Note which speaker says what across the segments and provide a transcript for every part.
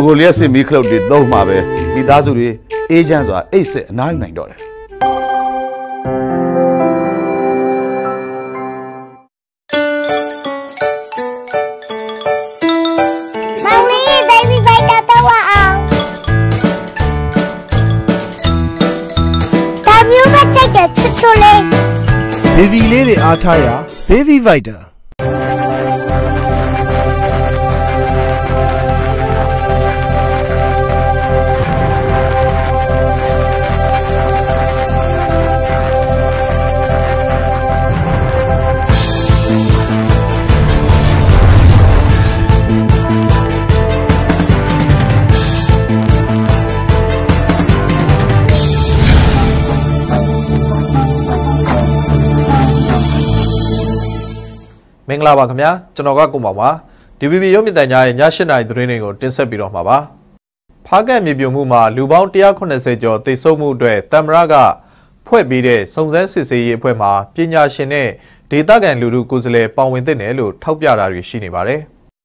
Speaker 1: ကိုလျက်စစ်မီးခလုတ်တွေသုံးမှာပဲမိသားစုတွေအေးချမ်းစွာအိတ်ဆက်အနားယူနိုင်တော့တယ်
Speaker 2: Baby လေးတွေအားထားရ Baby Vita
Speaker 3: မင်္ဂလာပါခင်ဗျာကျွန်တော်ကကိုမောင်ပါ DVB ရုပ်မြင်သံကြားရဲ့ည8နာရီသတင်းတွေကိုတင်ဆက်ပြီးတော့မှာပါဖားကန့်မြေပြိုမှုမှာလူပေါင်း180ကျော်သေဆုံးမှုအတွက်တမရကဖွဲ့ပေးတဲ့စုံစမ်းစစ်ဆေးရေးအဖွဲ့မှာပညာရှင်နဲ့ဒေသခံလူထုကိုယ်စားလှယ်ပါဝင်သင့်တယ်လို့ထောက်ပြတာတွေရှိနေပါတယ်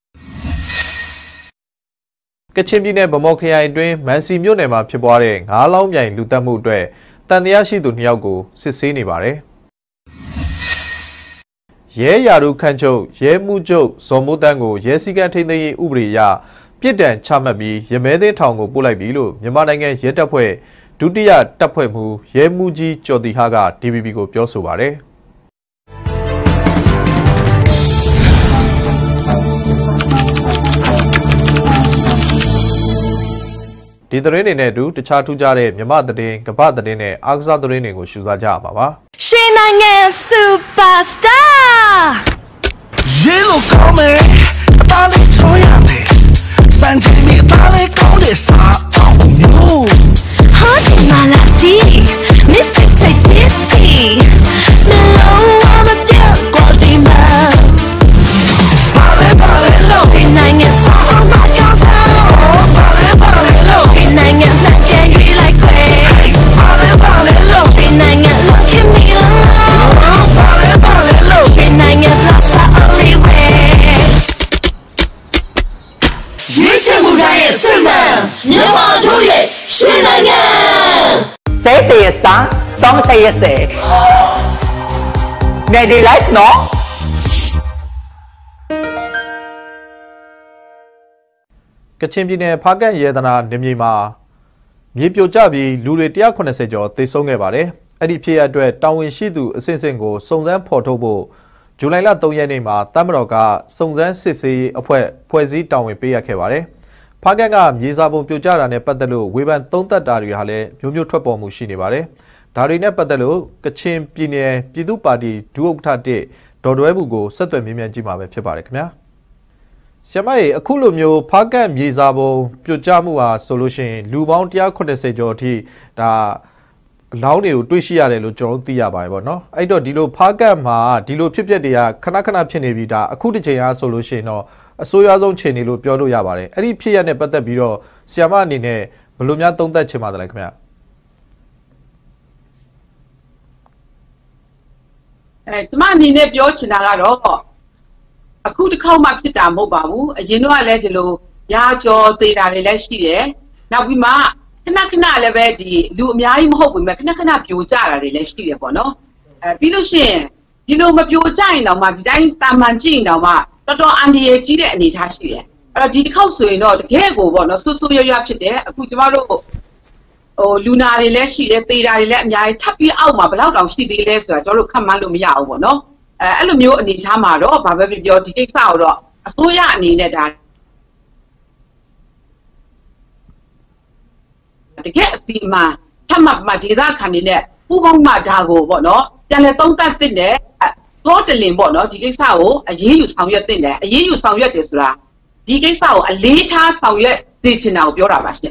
Speaker 3: ကချင်ပြည်နယ်ဗမော်ခရိုင်အတွင်းမန်စီမြို့နယ်မှာဖြစ်ပွားတဲ့ငါးလောင်းမြိုင်လူသတ်မှုအတွက်တန်တရားရှိသူ2ယောက်ကိုစစ်ဆေးနေပါတယ်ရဲရာထူးခန့်ချုပ်ရဲမှုချုပ်ဇော်မိုးတန်းကိုရဲစည်းကမ်းထိန်းသိမ်းရေးဥပဒေအရပြစ်ဒဏ်ချမှတ်ပြီးရမဲသိန်းထောင်ကိုပို့လိုက်ပြီလို့မြန်မာနိုင်ငံရဲတပ်ဖွဲ့ဒုတိယတပ်ဖွဲ့မှူးရဲမှုကြီးကျော်တီဟာက DVB ကိုပြောဆိုပါတယ်ဒီသတင်းတွေနဲ့အတူတခြားထူးခြားတဲ့မြန်မာသတင်းကမ္ဘာသတင်းနဲ့အားကစားသတင်းတွေကိုရှုစားကြရမှာပါရွှေနိုင်ငံစူပါစတာ
Speaker 4: ရေလိုကောင်းမယ်အသားလေးချောရမယ်စံချိန်မီအသားလေးကောင်းတဲ့စားအောင်မျိုးဟာဒီမာလာတီမစ်စစ်တီတီမလုံးဝမပြောက်ကွာဒီမာပါလေလို့ရွှေနိုင်ငံစားမကောင်းစားပါလေလို့ရွှေနိုင်ငံလက်ကျရွေးလိုက်ခွဲပါလေလို့ရွှေနိုင်ငံလို့ခင်မီလို့ပါလေလို့ရွှေနိုင်ငံလက်စား everywhere ရွေးချယ်မှုတိုင်းရဲ့စိတ်မှန်မြန်မာတို့ရဲ့ရွှေနိုင်ငံ
Speaker 5: စေးတရစားစောင်းတရစေနေဒီလိုက်နော်
Speaker 3: ကချင်ပြည်နယ်ဖားကန့်ရဲသနာနေမြေမှာမြေပြိုကျပြီးလူတွေ180ကျော်သေဆုံးခဲ့ပါတယ်။အဲ့ဒီဖြစ်ရအတွက်တာဝန်ရှိသူအဆင့်ကိုစုံစမ်းဖော်ထုတ်ဖို့ဇူလိုင်လ3ရက်နေ့မှာတမတော်ကစုံစမ်းစစ်ဆေးအဖွဲ့ဖွဲ့စည်းတာဝန်ပေးရခဲ့ပါတယ်။ဖားကန့်ကမြေစာပုံပြိုကျတာနဲ့ပတ်သက်လို့ဝေဖန်သုံးသပ်တာတွေဟာလည်းမျိုးမျိုးထွက်ပေါ်မှုရှိနေပါတယ်။ဒါတွေနဲ့ပတ်သက်လို့ကချင်ပြည်နယ်ပြည်သူ့ပါတီဒုဥက္ကဋ္ဌဒေါ်တွဲဘူးကိုဆက်သွယ်မြင်းမြန်းကြည့်မှာပဲဖြစ်ပါတယ်ခင်ဗျာ။ဆရာမရေအခုလိုမျိုးဖားကန့်မြေစာပုံပြိုကျမှုဟာဆိုလို့ရှိရင်လူပေါင်း180ကျော်အထိဒါအလောင်းတွေကိုတွေ့ရှိရတယ်လို့ကျွန်တော်သိရပါတယ်ပေါ့နော်အဲ့တော့ဒီလိုဖားကန့်မှာဒီလိုဖြစ်ပျက်တွေကခဏခဏဖြစ်နေပြီးဒါအခုတစ်ချိန်အားဆိုလို့ရှိရင်တော့အဆိုးရွားဆုံးခြေနေလို့ပြောလို့ရပါတယ်အဲ့ဒီဖြစ်ရတဲ့ပတ်သက်ပြီးတော့ဆရာမအနေနဲ့ဘယ်လိုများသုံးသပ်ချင်ပါသလဲခင်ဗျ
Speaker 6: ကျမအနေနဲ့ပြောချင်တာကတော့အခုတစ်ခေါက်မှဖြစ်တာမဟုတ်ပါဘူးအရင်တော့လည်းဒီလိုရာကျော်သေးတာတွေလည်းရှိတယ်နောက်ပြီးမှခဏခဏလည်းပဲဒီလူအများကြီးမဟုတ်ဘူးမြဲခဏခဏပြိုကျတာတွေလည်းရှိတယ်ပေါ့နော်ပြီးလို့ရှိရင်ဒီလိုမပြိုကျရင်တော့မှဒီတိုင်းတာမန်ကြည့်ရင်တော့မှတော်တော်အန္တရာယ်ကြီးတဲ့အနေအထားရှိတယ်အဲ့တော့ဒီတစ်ခေါက်ဆိုရင်တော့တကယ်ကိုပေါ့နော်ဆူဆူရွရွဖြစ်တယ်အခုကျမတို့လူနာတွေလည်းရှိတယ်သေတာတွေလည်းအများကြီးထပ်ပြီးအောက်မှာဘယ်လောက်တောင်ရှိသေးလဲဆိုတာကျွန်တော်တို့ခန့်မှန်းလို့မရဘူးပေါ့နော်အဲ့လိုမျိုးအနေထားမှာတော့ဘာပဲပြောဒီကိစ္စကိုတော့အစိုးရအနေနဲ့ဒါတကယ်အစီအမံထပ်မှဒေသခံတွေနဲ့ပူးပေါင်းမှဒါကိုပေါ့နော်ပြန်လဲသုံးသပ်တဲ့သောတလင်ပေါ့နော်ဒီကိစ္စကိုအရေးယူဆောင်ရွက်တဲ့အရေးယူဆောင်ရွက်တယ်ဆိုတာဒီကိစ္စကိုအလေးထားဆောင်ရွက်သိချင်တာကိုပြောတာပါရှင်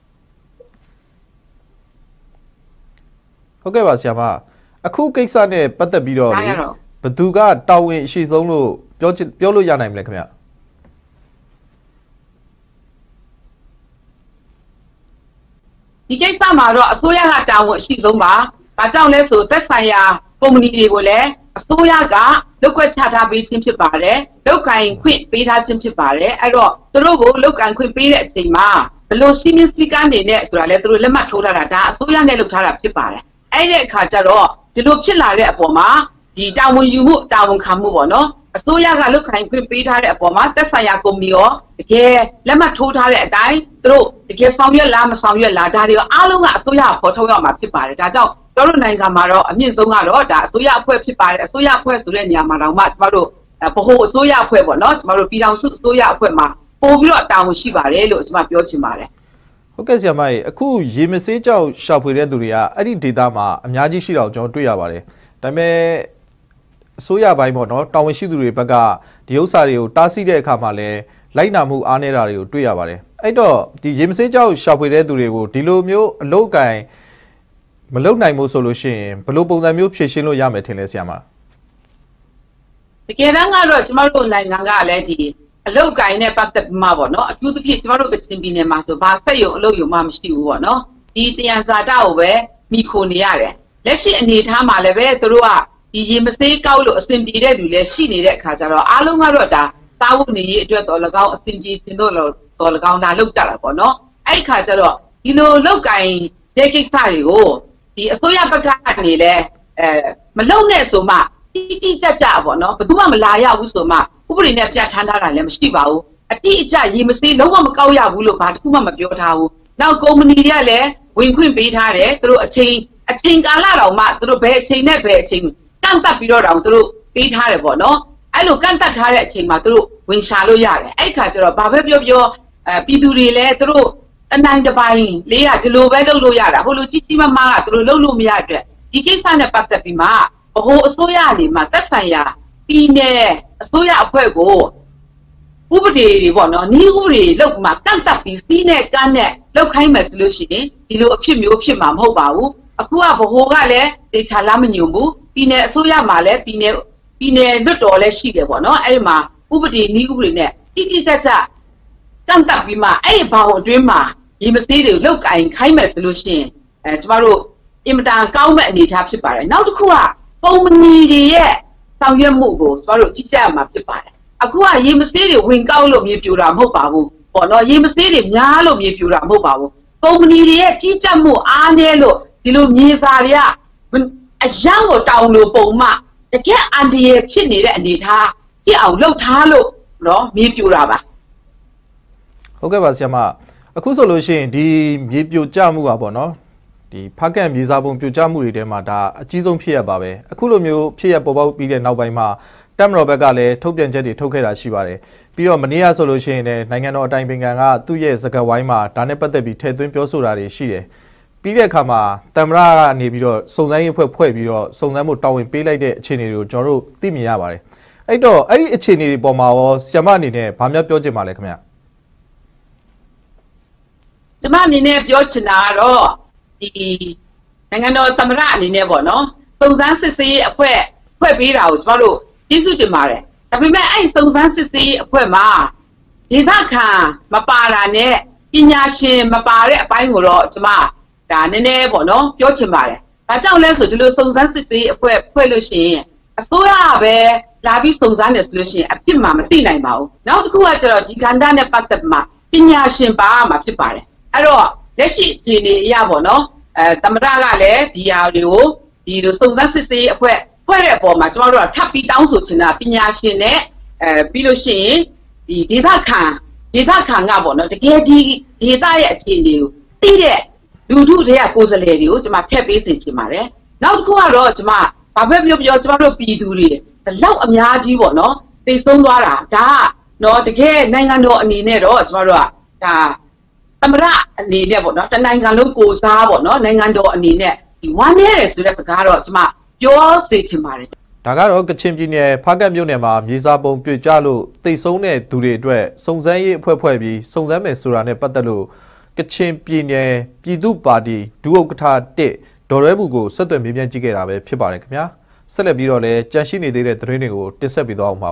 Speaker 3: ဟုတ်ကဲ့ပါဆရာမအခုကိစ္စနဲ့ပတ်သက်ပြီးတော့ဘသူကတာဝန်အရှိဆုံးလို့ပြောလို့ရနိုင်မလဲခင်ဗျ
Speaker 6: ဒီကိစ္စမှာတော့အစိုးရကတာဝန်အရှိဆုံးပါ။ဘာကြောင့်လဲဆိုသက်ဆိုင်ရာကုမ္ပဏီတွေကိုလည်းအစိုးရကလောက်ကွက်ချထားပေးခြင်းဖြစ်ပါတယ်လောက်ကင်ခွင့်ပေးထားခြင်းဖြစ်ပါတယ်အဲ့တော့သူတို့ကိုလောက်ကင်ခွင့်ပေးတဲ့အချိန်မှာဘလို့စီမင်းစီကနေနဲ့ဆိုတာလဲသူတို့လက်မှတ်ထိုးထားတာဒါအစိုးရနဲ့လုပ်ထားတာဖြစ်ပါတယ်အဲ့ဒီအခါကျတော့ဒီလိုဖြစ်လာတဲ့အပေါ်မှာဒီတာဝန်ယူမှုတာဝန်ခံမှုပေါ့နော်အစိုးရကလောက်ကင်ခွင့်ပေးထားတဲ့အပေါ်မှာသက်ဆိုင်ရာကုမ္ပဏီရောတကယ်လက်မှတ်ထိုးထားတဲ့အတိုင်းသူတို့တကယ်ဆောင်ရွက်လားမဆောင်ရွက်လားဒါတွေရောအားလုံးကအစိုးရပေါ်ထုတ်ရမှာဖြစ်ပါတယ်ဒါကြောင့်တို့နိုင်ငံမှာတော့အမြင့်ဆုံးကတော့ဒါအစိုးရအဖွဲ့ဖြစ်ပါတယ်အစိုးရအဖွဲ့ဆိုတဲ့နေရာမှာတော့မှကျမတို့ဗဟိုအစိုးရအဖွဲ့ပေါ့နော်ကျမတို့ပြည်ထောင်စုအစိုးရအဖွဲ့မှာပို့ပြီးတော့တာဝန်ရှိပါတယ်လို့ကျမပြောချင်ပါတယ်
Speaker 3: ဟုတ်ကဲ့ဆရာမကြီးအခုရေမဆေးကြောက်ရှာဖွေတဲ့သူတွေကအဲ့ဒီဒေတာမှာအများကြီးရှိတော့ကျွန်တော်တွေ့ရပါတယ်ဒါပေမဲ့အစိုးရပိုင်းပေါ့နော်တာဝန်ရှိသူတွေဘက်ကဒီဥစ္စာတွေကိုတားဆီးတဲ့အခါမှာလည်းလိုက်နာမှုအားနည်းတာတွေကိုတွေ့ရပါတယ်အဲ့တော့ဒီရေမဆေးကြောက်ရှာဖွေတဲ့သူတွေကိုဒီလိုမျိုးအလုတ်ကင်မလုံနိုင်မှုဆိုလို့ရှိရင်ဘယ်လိုပုံစံမျိုးဖြည့်ရှင်းလို့ရမယ်ထင်လဲဆရာမ
Speaker 6: တကယ်တမ်းကတော့ကျမတို့နိုင်ငံကလည်းဒီအလုတ်ကိုင်းနဲ့ပတ်သက်မှာပေါ့နော်အထူးသဖြင့်ကျမတို့ကချင်ပြည်နယ်မှာဆိုဘာဆက်ရုံအလုတ်ရုံမှမရှိဘူးပေါ့နော်ဒီတယံဇာတာကိုပဲမိခိုနေရတယ်လက်ရှိအနေထားမှာလည်းပဲသူတို့ကဒီရေမဆေးကောက်လို့အဆင်ပြေတဲ့လူလည်းရှိနေတဲ့အခါကျတော့အားလုံးကတော့ဒါစားဖို့နေရေးအတွက်တော်၎င်းအဆင်ပြေစင်တော့တော်၎င်းဒါလောက်ကြတာပေါ့နော်အဲ့ခါကျတော့ဒီလိုလောက်ကိုင်းတဲ့ကိစ္စတွေကိုဒီအစိုးရဘက်ကနေလည်းမလုံနဲ့ဆိုမှတိကျကျပေါ့နော်ဘယ်သူမှမလာရဘူးဆိုမှဥပဒေနဲ့ပြဋ္ဌာန်းထားတာလည်းမရှိပါဘူးအတိအကျရေမဆေးလုံးဝမကောက်ရဘူးလို့ဘာတစ်ခုမှမပြောထားဘူးနောက်ကုမ္ပဏီတွေကလည်းဝင်ခွင့်ပေးထားတယ်သူတို့အချိန်ကာလတောင်မှသူတို့ဘယ်အချိန်နဲ့ဘယ်အချိန်ကန့်သက်ပြီးတော့တောင်သူတို့ပေးထားတယ်ပေါ့နော်အဲ့လိုကန့်သက်ထားတဲ့အချိန်မှာသူတို့ဝင်ရှာလို့ရတယ်အဲ့ခါကျတော့ဘာပဲပြောပြည်သူတွေလည်းသူတို့အနိုင်တစ်ပိုင်းလေးကဒီလိုပဲလုပ်လို့ရတာဟိုလိုကြီးမားကသူတို့လုပ်လို့မရတဲ့ဒီကိစ္စနဲ့ပတ်သက်ပြီးမှဗဟိုအစိုးရအနေမှာသက်ဆိုင်ရာပြည်နယ်အစိုးရအဖွဲ့ကိုဥပဒေတွေပေါ့နော်ဤဥပဒေလောက်မှကန့်သက်ပြီးစီးနဲ့ကန့်နဲ့လောက်ခိုင်းမယ်ဆိုလို့ရှိရင်ဒီလိုအဖြစ်မျိုးဖြစ်မှာမဟုတ်ပါဘူးအခုကဗဟိုကလည်းတေချာလားမညွန်ဘူးပြည်နယ်အစိုးရမှာလည်းပြည်နယ်လွတ်တော်လည်းရှိတယ်ပေါ့နော်အဲ့ဒီမှာဥပဒေဤဥပဒေနဲ့တိတိကျကျကန့်သက်ပြီးမှအဲ့ဒီဘောင်အတွင်းမှာရေမဆေးတွေလောက်ကင်ခိုင်းမယ်ဆိုလို့ရှိရင်ကျမတို့အင်မတန်ကောင်းမဲ့အနေအထားဖြစ်ပါတယ်နောက်တစ်ခုကကုမ္ပဏီတွေရဲ့ဆောင်ရွက်မှုကိုကျမတို့ကြည့်ကြရမှာဖြစ်ပါတယ်အခုကရေမဆေးတွေဝင်ကောက်လို့မြေပြိုတာမဟုတ်ပါဘူးပေါ့နော်ရေမဆေးတွေများလို့မြေပြိုတာမဟုတ်ပါဘူးကုမ္ပဏီတွေရဲ့ကြီးကြပ်မှုအားနည်းလို့ဒီလိုမြေစာတွေကအရန်ကိုတောင်းလို့ပုံမှတကယ်အန်ဒီရဖြစ်နေတဲ့အနေအထားကြည့်အောင်လှုပ်ထားလို့နော်မြေပြိုတာပါ
Speaker 3: ဟုတ်ကဲ့ပါဆရာမအခုဆိုလို့ရှိရင်ဒီမြေပြိုကျမှုကပေါ့နော်ဒီဖားကန့်မြေစာပုံပြိုကျမှုတွေထဲမှာဒါအကြီးဆုံးဖြစ်ရပါပဲအခုလိုမျိုးဖြစ်ရပေါ်ပေါက်ပြီးတဲ့နောက်ပိုင်းမှာတပ်မတော်ဘက်ကလည်းထုတ်ပြန်ချက်တွေထုတ်ခဲ့တာရှိပါတယ်ပြီးတော့မနေ့ကဆိုလို့ရှိရင်လည်းနိုင်ငံတော်အတိုင်ပင်ခံကသူ့ရဲ့စကားဝိုင်းမှာဒါနဲ့ပတ်သက်ပြီးထည့်သွင်းပြောဆိုတာတွေရှိတယ်ပြီးတဲ့အခါမှာတမရကနေပြီးတော့စုံစမ်းရေးအဖွဲ့ဖွဲ့ပြီးတော့စုံစမ်းမှုတာဝန်ပေးလိုက်တဲ့အခြေအနေတွေကိုကျွန်တော်တို့သိမြင်ရပါတယ်အဲ့တော့အဲ့ဒီအခြေအနေတွေပေါ်မှာရောဆရာမအနေနဲ့ဘာများပြောချင်ပါလဲခင်ဗျ
Speaker 6: ကျမအနေနဲ့ပြောချင်တာကတော့ဒီနိုင်ငံတော်သမ္မတအနေနဲ့ပေါ့နော်စုံစမ်းစစ်ဆေးရေးအဖွဲ့ဖွဲ့ပေးတာကိုကျမတို့ကျေးဇူးတင်ပါတယ်ဒါပေမဲ့အဲ့စုံစမ်းစစ်ဆေးရေးအဖွဲ့မှာဒေသခံမပါတာနဲ့ပညာရှင်မပါတဲ့အပိုင်းကိုတော့ကျမဒါနည်းနည်းပေါ့နော်ပြောချင်ပါတယ်ဒါကြောင့်လဲဆိုဒီလိုစုံစမ်းစစ်ဆေးရေးအဖွဲ့ဖွဲ့လို့ရှိရင်အစိုးရပဲလာပြီးစုံစမ်းတယ်ဆိုလို့ရှိရင်အဖြစ်မှမသိနိုင်ပါဘူးနောက်တစ်ခုကကျတော့ဒီကဏ္ဍနဲ့ပတ်သက်မှာပညာရှင်ပါမှာဖြစ်ပါတယ်အဲ့တော့လက်ရှိအခြေအနေအရပေါ့နော်သမ္မတကလည်းဒီဟာတွေကိုဒီလိုစုံစမ်းစစ်ဆေးအဖွဲ့ဖွဲ့တဲ့အပေါ်မှာကျမတို့ကထပ်ပြီးတောင်းဆိုချင်တာပညာရှင်နဲ့ပြီးလို့ရှိရင်ဒီဒေသခံကပေါ့နော်တကယ်ဒီဒေသရဲ့အခြေအနေကိုသိတဲ့လူထုတွေကကိုယ်စားလှယ်တွေကိုကျမထည့်ပေးစေချင်ပါတယ်နောက်တစ်ခုကတော့ကျမဘာပဲပြောကျမတို့ပြည်သူတွေလောက်အများကြီးပေါ့နော်သိဆုံးသွားတာဒါကတော့တကယ်နိုင်ငံတော်အနေနဲ့တော့ကျမတို့ကဒါသမရအနေနဲ့ပေါ့နော်တနိုင်ငံလုံးကိုစားပေါ့နော်နိုင်ငံတော်အနေနဲ့ဒီဝမ်းနည်းတယ်ဆိုတဲ့စကားတော့ကျမပြောစေချင်ပါတယ်
Speaker 3: ဒါကတော့ကချင်ပြည်နယ်ဖားကန့်မြို့နယ်မှာမြေစာပုံပြိုကျလို့တိတ်ဆုံးတဲ့သူတွေအတွက်စုံစမ်းရေးအဖွဲ့ဖွဲ့ပြီးစုံစမ်းမယ်ဆိုတာနဲ့ပတ်သက်လို့ကချင်ပြည်နယ်ပြည်သူ့ပါတီဒုဥက္ကဋ္ဌ1ဒေါ်ရဲဘူးကိုဆက်သွယ်မေးမြန်းကြည့်ခဲ့တာပဲဖြစ်ပါတယ်ခင်ဗျာဆက်လက်ပြီးတော့လည်းကြန့်ရှိနေသေးတဲ့သတင်းတွေကိုတင်ဆက်ပေးသွားအောင်ပါ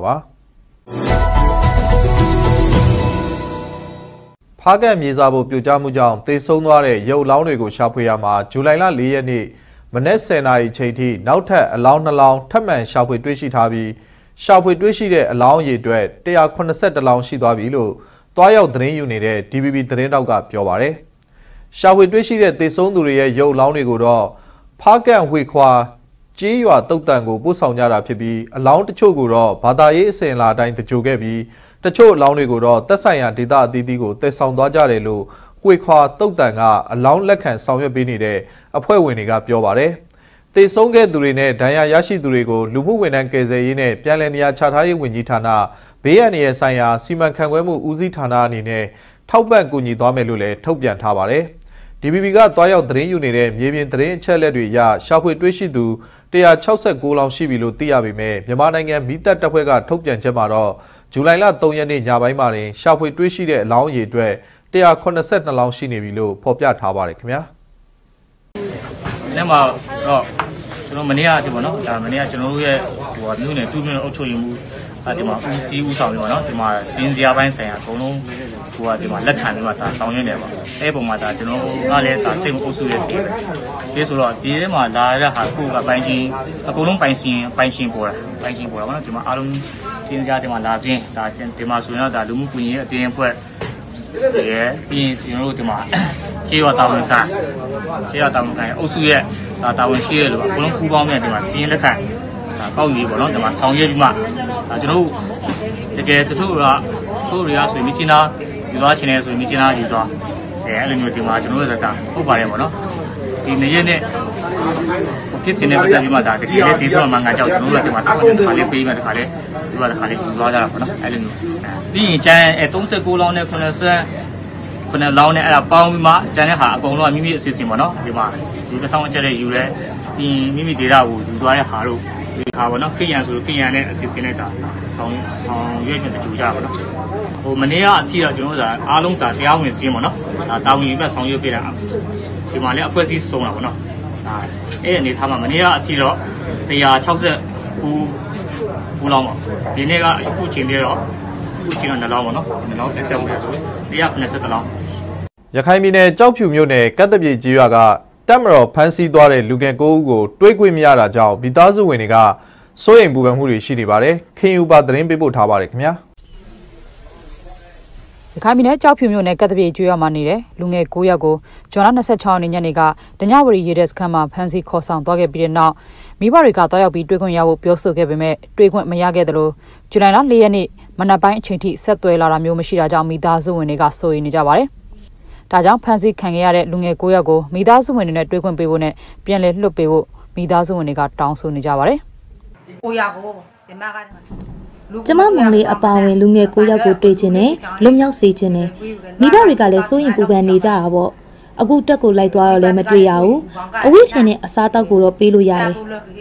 Speaker 3: ဖားကန့်မြေစာပုံပြိုကျမှုကြောင့်တိတ်ဆုံးသွားတဲ့ရုပ်အလောင်းတွေကိုရှာဖွေရမှာဇူလိုင်လ4ရက်နေ့မနက်10:00 နာရီချိန်ထိနောက်ထပ်အလောင်း2လောင်းထပ်မံရှာဖွေတွေ့ရှိထားပြီးရှာဖွေတွေ့ရှိတဲ့အလောင်းရည်အတွက်182လောင်းရှိသွားပြီလို့တွားရောက်သတင်းယူနေတဲ့ DBB သတင်းတောက်ကပြောပါတယ်။ရှာဖွေတွေ့ရှိတဲ့သေဆုံးသူတွေရဲ့ရုပ်အလောင်းတွေကိုတော့ဖားကန်ဝေခွာကြေးရွာတုတ်တန်ကိုပို့ဆောင်ကြတာဖြစ်ပြီးအလောင်းတချို့ကိုတော့ဘာသာရေးအစဉ်အလာအတိုင်းတကြိုခဲ့ပြီးတချို့အလောင်းတွေကိုတော့သက်ဆိုင်ရာဒေသအသီးသီးကိုတည်ဆောင်သွားကြတယ်လို့ဝေခွာတုတ်တန်ကအလောင်းလက်ခံဆောင်ရွက်ပေးနေတဲ့အဖွဲ့ဝင်တွေကပြောပါတယ်။သေဆုံးခဲ့သူတွေနဲ့ဒဏ်ရာရရှိသူတွေကိုလူမှုဝန်ထမ်းကယ်ဆယ်ရေးနဲ့ပြည်내နေရာချထားရေးဝန်ကြီးဌာနဘေးအန္တရာယ်ဆိုင်ရာစီမံခန့်ခွဲမှုဦးစီးဌာနအနေနဲ့ထောက်ပံ့ကူညီသွားမယ်လို့လည်းထုတ်ပြန်ထားပါတယ်။ DBB ကတွားရောက်သတင်းယူနေတဲ့မြေပြင်သတင်းအချက်အလက်တွေအရရှာဖွေတွေ့ရှိသူ169လောင်းရှိပြီလို့သိရပေမဲ့မြန်မာနိုင်ငံမီးတပ်တပ်ဖွဲ့ကထုတ်ပြန်ချက်မှာတော့ဇူလိုင်လ3ရက်နေ့ညပိုင်းမှာတင်ရှာဖွေတွေ့ရှိတဲ့အလောင်းရည်အတွက်182လောင်းရှိနေပြီလို့ဖော်ပြထားပါတယ်ခင်ဗျာ
Speaker 7: ။နေ့မှာတော့ကျွန်တော်မနေ့ကဒီပေါ့နော်ဒါမနေ့ကကျွန်တော်တို့ရဲ့ဟိုမြို့နယ်2မြို့နယ်အုပ်ချုပ်ရေးမှုဒီမှာဦးစီးဦးဆောင်ပြီးပေါ့နော်ဒီမှာစင်းစရာပိုင်းဆိုင်ရာအကုန်လုံးဟိုဒီမှာလက်ခံပြီးမှဒါဆောင်ရွက်နေပါအဲ့ပုံမှာဒါကျွန်တော်ကလည်းဒါစိတ်မအုပ်စုရဲ့စီပဲဒီဆိုတော့ဒီထဲမှာလာရတဲ့ဟာကိုကပိုင်းချင်းအကုန်လုံးပိုင်းချင်းပေါ်တာပေါ့နော်ဒီမှာအားလုံးစင်းစရာဒီမှာလာပြင်းဒါဒီမှာဆိုရင်တော့ဒါလူမှုကွန်ရက်အတင်းအဖွဲ့ရဲ့ပြီးကျွန်တော်တို့ဒီမှာခြေရတာဝန်ခံအုပ်စုရဲ့ဒါတာဝန်ရှိရလို့အကုန်လုံးပူးပေါင်းမြန်ဒီမှာစီးရင်လက်ခံဒါကောက်ယူပေါ့နော်ဒီမှာဆောင်ရွက်ပြီးမှဒါကျွန်တော်တို့တကယ်တချို့တွေကဆိုရင်မြချင်းသားယူသွားခြင်းနဲ့ဆိုရင်မြချင်းသားယူသွားအဲ့လိုမျိုးဒီမှာကျွန်တော်တို့ကဟုတ်ပါတယ်ပေါ့နော်ဒီနေ့ရက်နဲ့ဖြစ်စင်တဲ့ပတ်သက်ပြီးမှဒါတကယ်လည်းဒီဆိုမှငါကြောက်ကျွန်တော်တို့ကဒီမှာတစ်ခါလေးပေးမှတစ်ခါလေးဒီမှာတစ်ခါလေးယူသွားကြတာပေါ့နော်အဲ့လိုမျိုးပြီးရင်ကျန်39လောင်းနဲ့9လောင်းနဲ့အဲ့ဒါပေါင်းပြီးမှကျန်တဲ့ဟာအကုန်လုံးကမိမိအစီအစဉ်ပေါ့နော်ဒီမှာဒီတစ်ထောင်အချက်လေးယူလဲပြီးမိမိဒေတာကိုယူသွားတဲ့ဟာတို့ဒီဟာပေါ့နော်ခိရန်ဆိုခိရန်နဲ့အစီအစဉ်နဲ့ဒါဆောင်ရွက်ကြတူကြပါတော့ဟိုမနေ့ကအထိတော့ကျွန်တော်တို့ကအားလုံးဒါတရားဝင်စင်းပေါ့နော်ဒါတာဝန်ယူပြီးဆောင်ရွက်ပေးတာဒီမှာလည်းအဖွဲ့အစည်းစုံတာပေါ့နော်ဒါအဲ့အနေထားမှာမနေ့ကအထိတော့169လောင်းပါဒီနေ့ကအခုချိန်ပြီးတော့2လောင်းပေါ့နော်2လောင်းတက်ဝင်ဆို190လောင်း
Speaker 3: ရခိုင်ပြည်နယ်ကြောက်ဖြူမြို့နယ်ကတ်တပြေကြီးရွာကတပ်မတော်ဖမ်းဆီးသွားတဲ့လူငယ်9ဦးကိုတွေးခွင့်မရတာကြောင့်မိသားစုဝင်တွေကစိုးရိမ်ပူပန်မှုတွေရှိနေပါတယ်ခင်ယူပါသတင်းပေးပို့ထားပါတယ်ခင်ဗျာ
Speaker 8: ရခိုင်ပြည်နယ်ကြောက်ဖြူမြို့နယ်ကတ်တပြေကြီးရွာမှာနေတဲ့လူငယ်9ယောက်ကိုဇွန်လ26ရက်နေ့ညနေကဒညဝရီရေတပ်စခန်းမှာဖမ်းဆီးခေါ်ဆောင်သွားခဲ့ပြီးတဲ့နောက်မိဘတွေကတွားရောက်ပြီးတွေးခွင့်ရဖို့ပြောဆိုခဲ့ပေမဲ့တွေးခွင့်မရခဲ့သလိုဇူလိုင်လ4ရက်နေ့မနက်ပိုင်းအချိန်ထိဆက်သွယ်လာတာမျိုးမရှိတာကြောင့်မိသားစုဝင်တွေကစိုးရိမ်နေကြပါတယ်ဒါကြောင့်ဖမ်းဆီးခံခဲ့ရတဲ့လူငယ်9ယောက်ကိုမိသားစုဝင်တွေနဲ့တွေ့ခွင့်ပေးဖို့နဲ့ပြန်လည်လွှတ်ပေးဖို့မိသားစုဝင်တွေကတောင်းဆိုနေကြပါတယ်
Speaker 9: ။ကျမမောင်လေးအပါဝင်လူငယ်9ယောက်ကိုတွေ့ခြင်းနဲ့လွတ်မြောက်စေခြင်းနဲ့မိဘတွေကလည်းစိုးရင်ပူပန်နေကြတာပေါ့။အခုတက်ကိုလိုက်သွားတော့လည်းမတွေ့ရဘူး။အဝိချင်နဲ့အစားတောက်ကိုတော့ပေးလို့ရတယ်။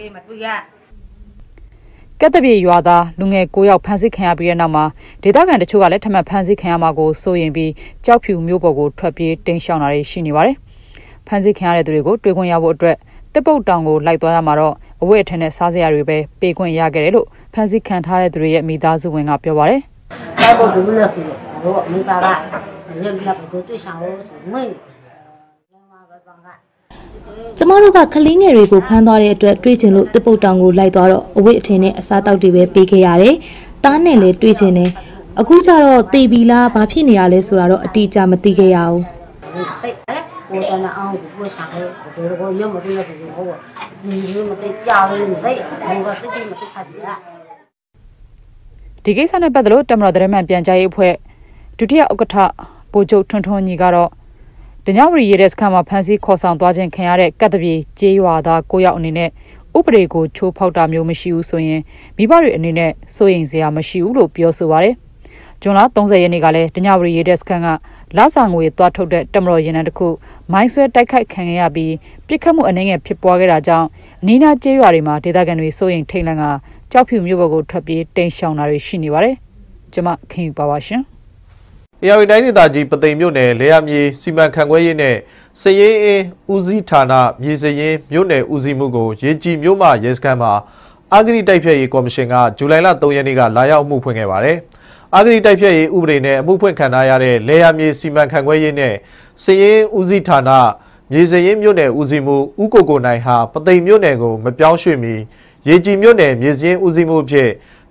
Speaker 8: ကတ်တပြေရွာသားလူငယ်9ယောက်ဖမ်းဆီးခံရပြီးတဲ့နောက်မှာဒေသခံတချို့ကလည်းထပ်မံဖမ်းဆီးခံရမှာကိုစိုးရိမ်ပြီးကြောက်ဖြူမြို့ပေါ်ကိုထွက်ပြေးတိမ်းရှောင်တာတွေရှိနေပါတယ်။ဖမ်းဆီးခံရတဲ့သူတွေကိုတွေ့ခွင့်ရဖို့အတွက်တစ်ပုတ်တောင်ကိုလိုက်သွားရမှာတော့အဝတ်အထည်နဲ့စားစရာတွေပဲပေးခွင့်ရခဲ့တယ်လို့ဖမ်းဆီးခံထားတဲ့သူတွေရဲ့မိသားစုဝင်ကပြောပါတယ်
Speaker 10: ။အဲ့ဘုရားလည်းဆိုတော့မိသားကလည်းလက်ကိုတွေ့ဆောင်လို့ဆိုငွေ
Speaker 9: ကျမတို့ကကလေးငယ်တွေကိုဖမ်းသွားတဲ့အတွက်တွေးချင်လို့တစ်ပုတ်တောင်ကိုလိုက်သွားတော့အဝတ်အထည်နဲ့အစားတောက်တွေပဲပေးခဲ့ရတယ်။တားနဲ့လည်းတွေးချင်တယ်။အခုကျတော့တေးပြီလားဘာဖြစ်နေရလဲဆိုတာတော့အတိအကျမသိခဲ့ရဘူး
Speaker 10: ။ကိုယ်ကလည်းအောင်ကိုစားတယ်ကိုယ်ကိုရုံမရတဲ့ကိုဟိုဒီမသိကြောက်လို့နေတယ်ဘုရားစိတ်မသိခါကြ
Speaker 8: ။ဒီကိစ္စနဲ့ပတ်သက်လို့တမတော်သတင်းမှန်ပြန်ကြားရေးအဖွဲ့ဒုတိယဥက္ကဋ္ဌဗိုလ်ချုပ်ထွန်းထွန်းညီကတော့ဒညဝရီရေတပ်စခန်းမှာဖမ်းဆီးခေါ်ဆောင်သွားခြင်းခံရတဲ့ကတ်တပြေကျေးရွာသား9ယောက်အနေနဲ့ဥပဒေကိုချိုးဖောက်တာမျိုးမရှိဘူးဆိုရင်မိဘတွေအနေနဲ့စိုးရိမ်စရာမရှိဘူးလို့ပြောဆိုပါတယ်။ဇွန်လ30ရက်နေ့ကလည်းဒညဝရီရေတပ်စခန်းကလဆာငွေသွားထုတ်တဲ့တမတော်ရင်နှန်းတစ်ခုမိုင်းဆွဲတိုက်ခိုက်ခံရပြီးပြစ်ခတ်မှုအနေငယ်ဖြစ်ပွားခဲ့တာကြောင့်အနီးနားကျေးရွာတွေမှာဒေသခံတွေစိုးရိမ်ထိတ်လန့်ကကြောက်ဖြူမြို့ပေါ်ကိုထွက်ပြေးတိမ်းရှောင်တာတွေရှိနေပါတယ်။ကျွန်မခင်ယူပါပါရှင်။
Speaker 3: AR တိုင်းဒေသကြီးပသိမ်မြို့နယ်လေယာမြေစီမံခန့်ခွဲရေးနဲ့စရေးအင်းဦးစီးဌာနမြေစရင်မြို့နယ်ဦးစီးမှုကိုရေကြီးမြို့မှရဲစခန်းမှာအာဂရိတိုက်ဖြတ်ရေးကော်မရှင်ကဇူလိုင်လ3ရက်နေ့ကလာရောက်မှုဖွင့်ခဲ့ပါတယ်။အာဂရိတိုက်ဖြတ်ရေးဥပဒေနဲ့အမှုဖွင့်ခံထားရတဲ့လေယာမြေစီမံခန့်ခွဲရေးနဲ့စရင်ဦးစီးဌာနမြေစရင်မြို့နယ်ဦးစီးမှုဦးကိုကိုနိုင်ဟာပသိမ်မြို့နယ်ကိုမပြောင်းရွှေ့မီရေကြီးမြို့နယ်မြေစရင်ဦးစီးမှုအဖြစ်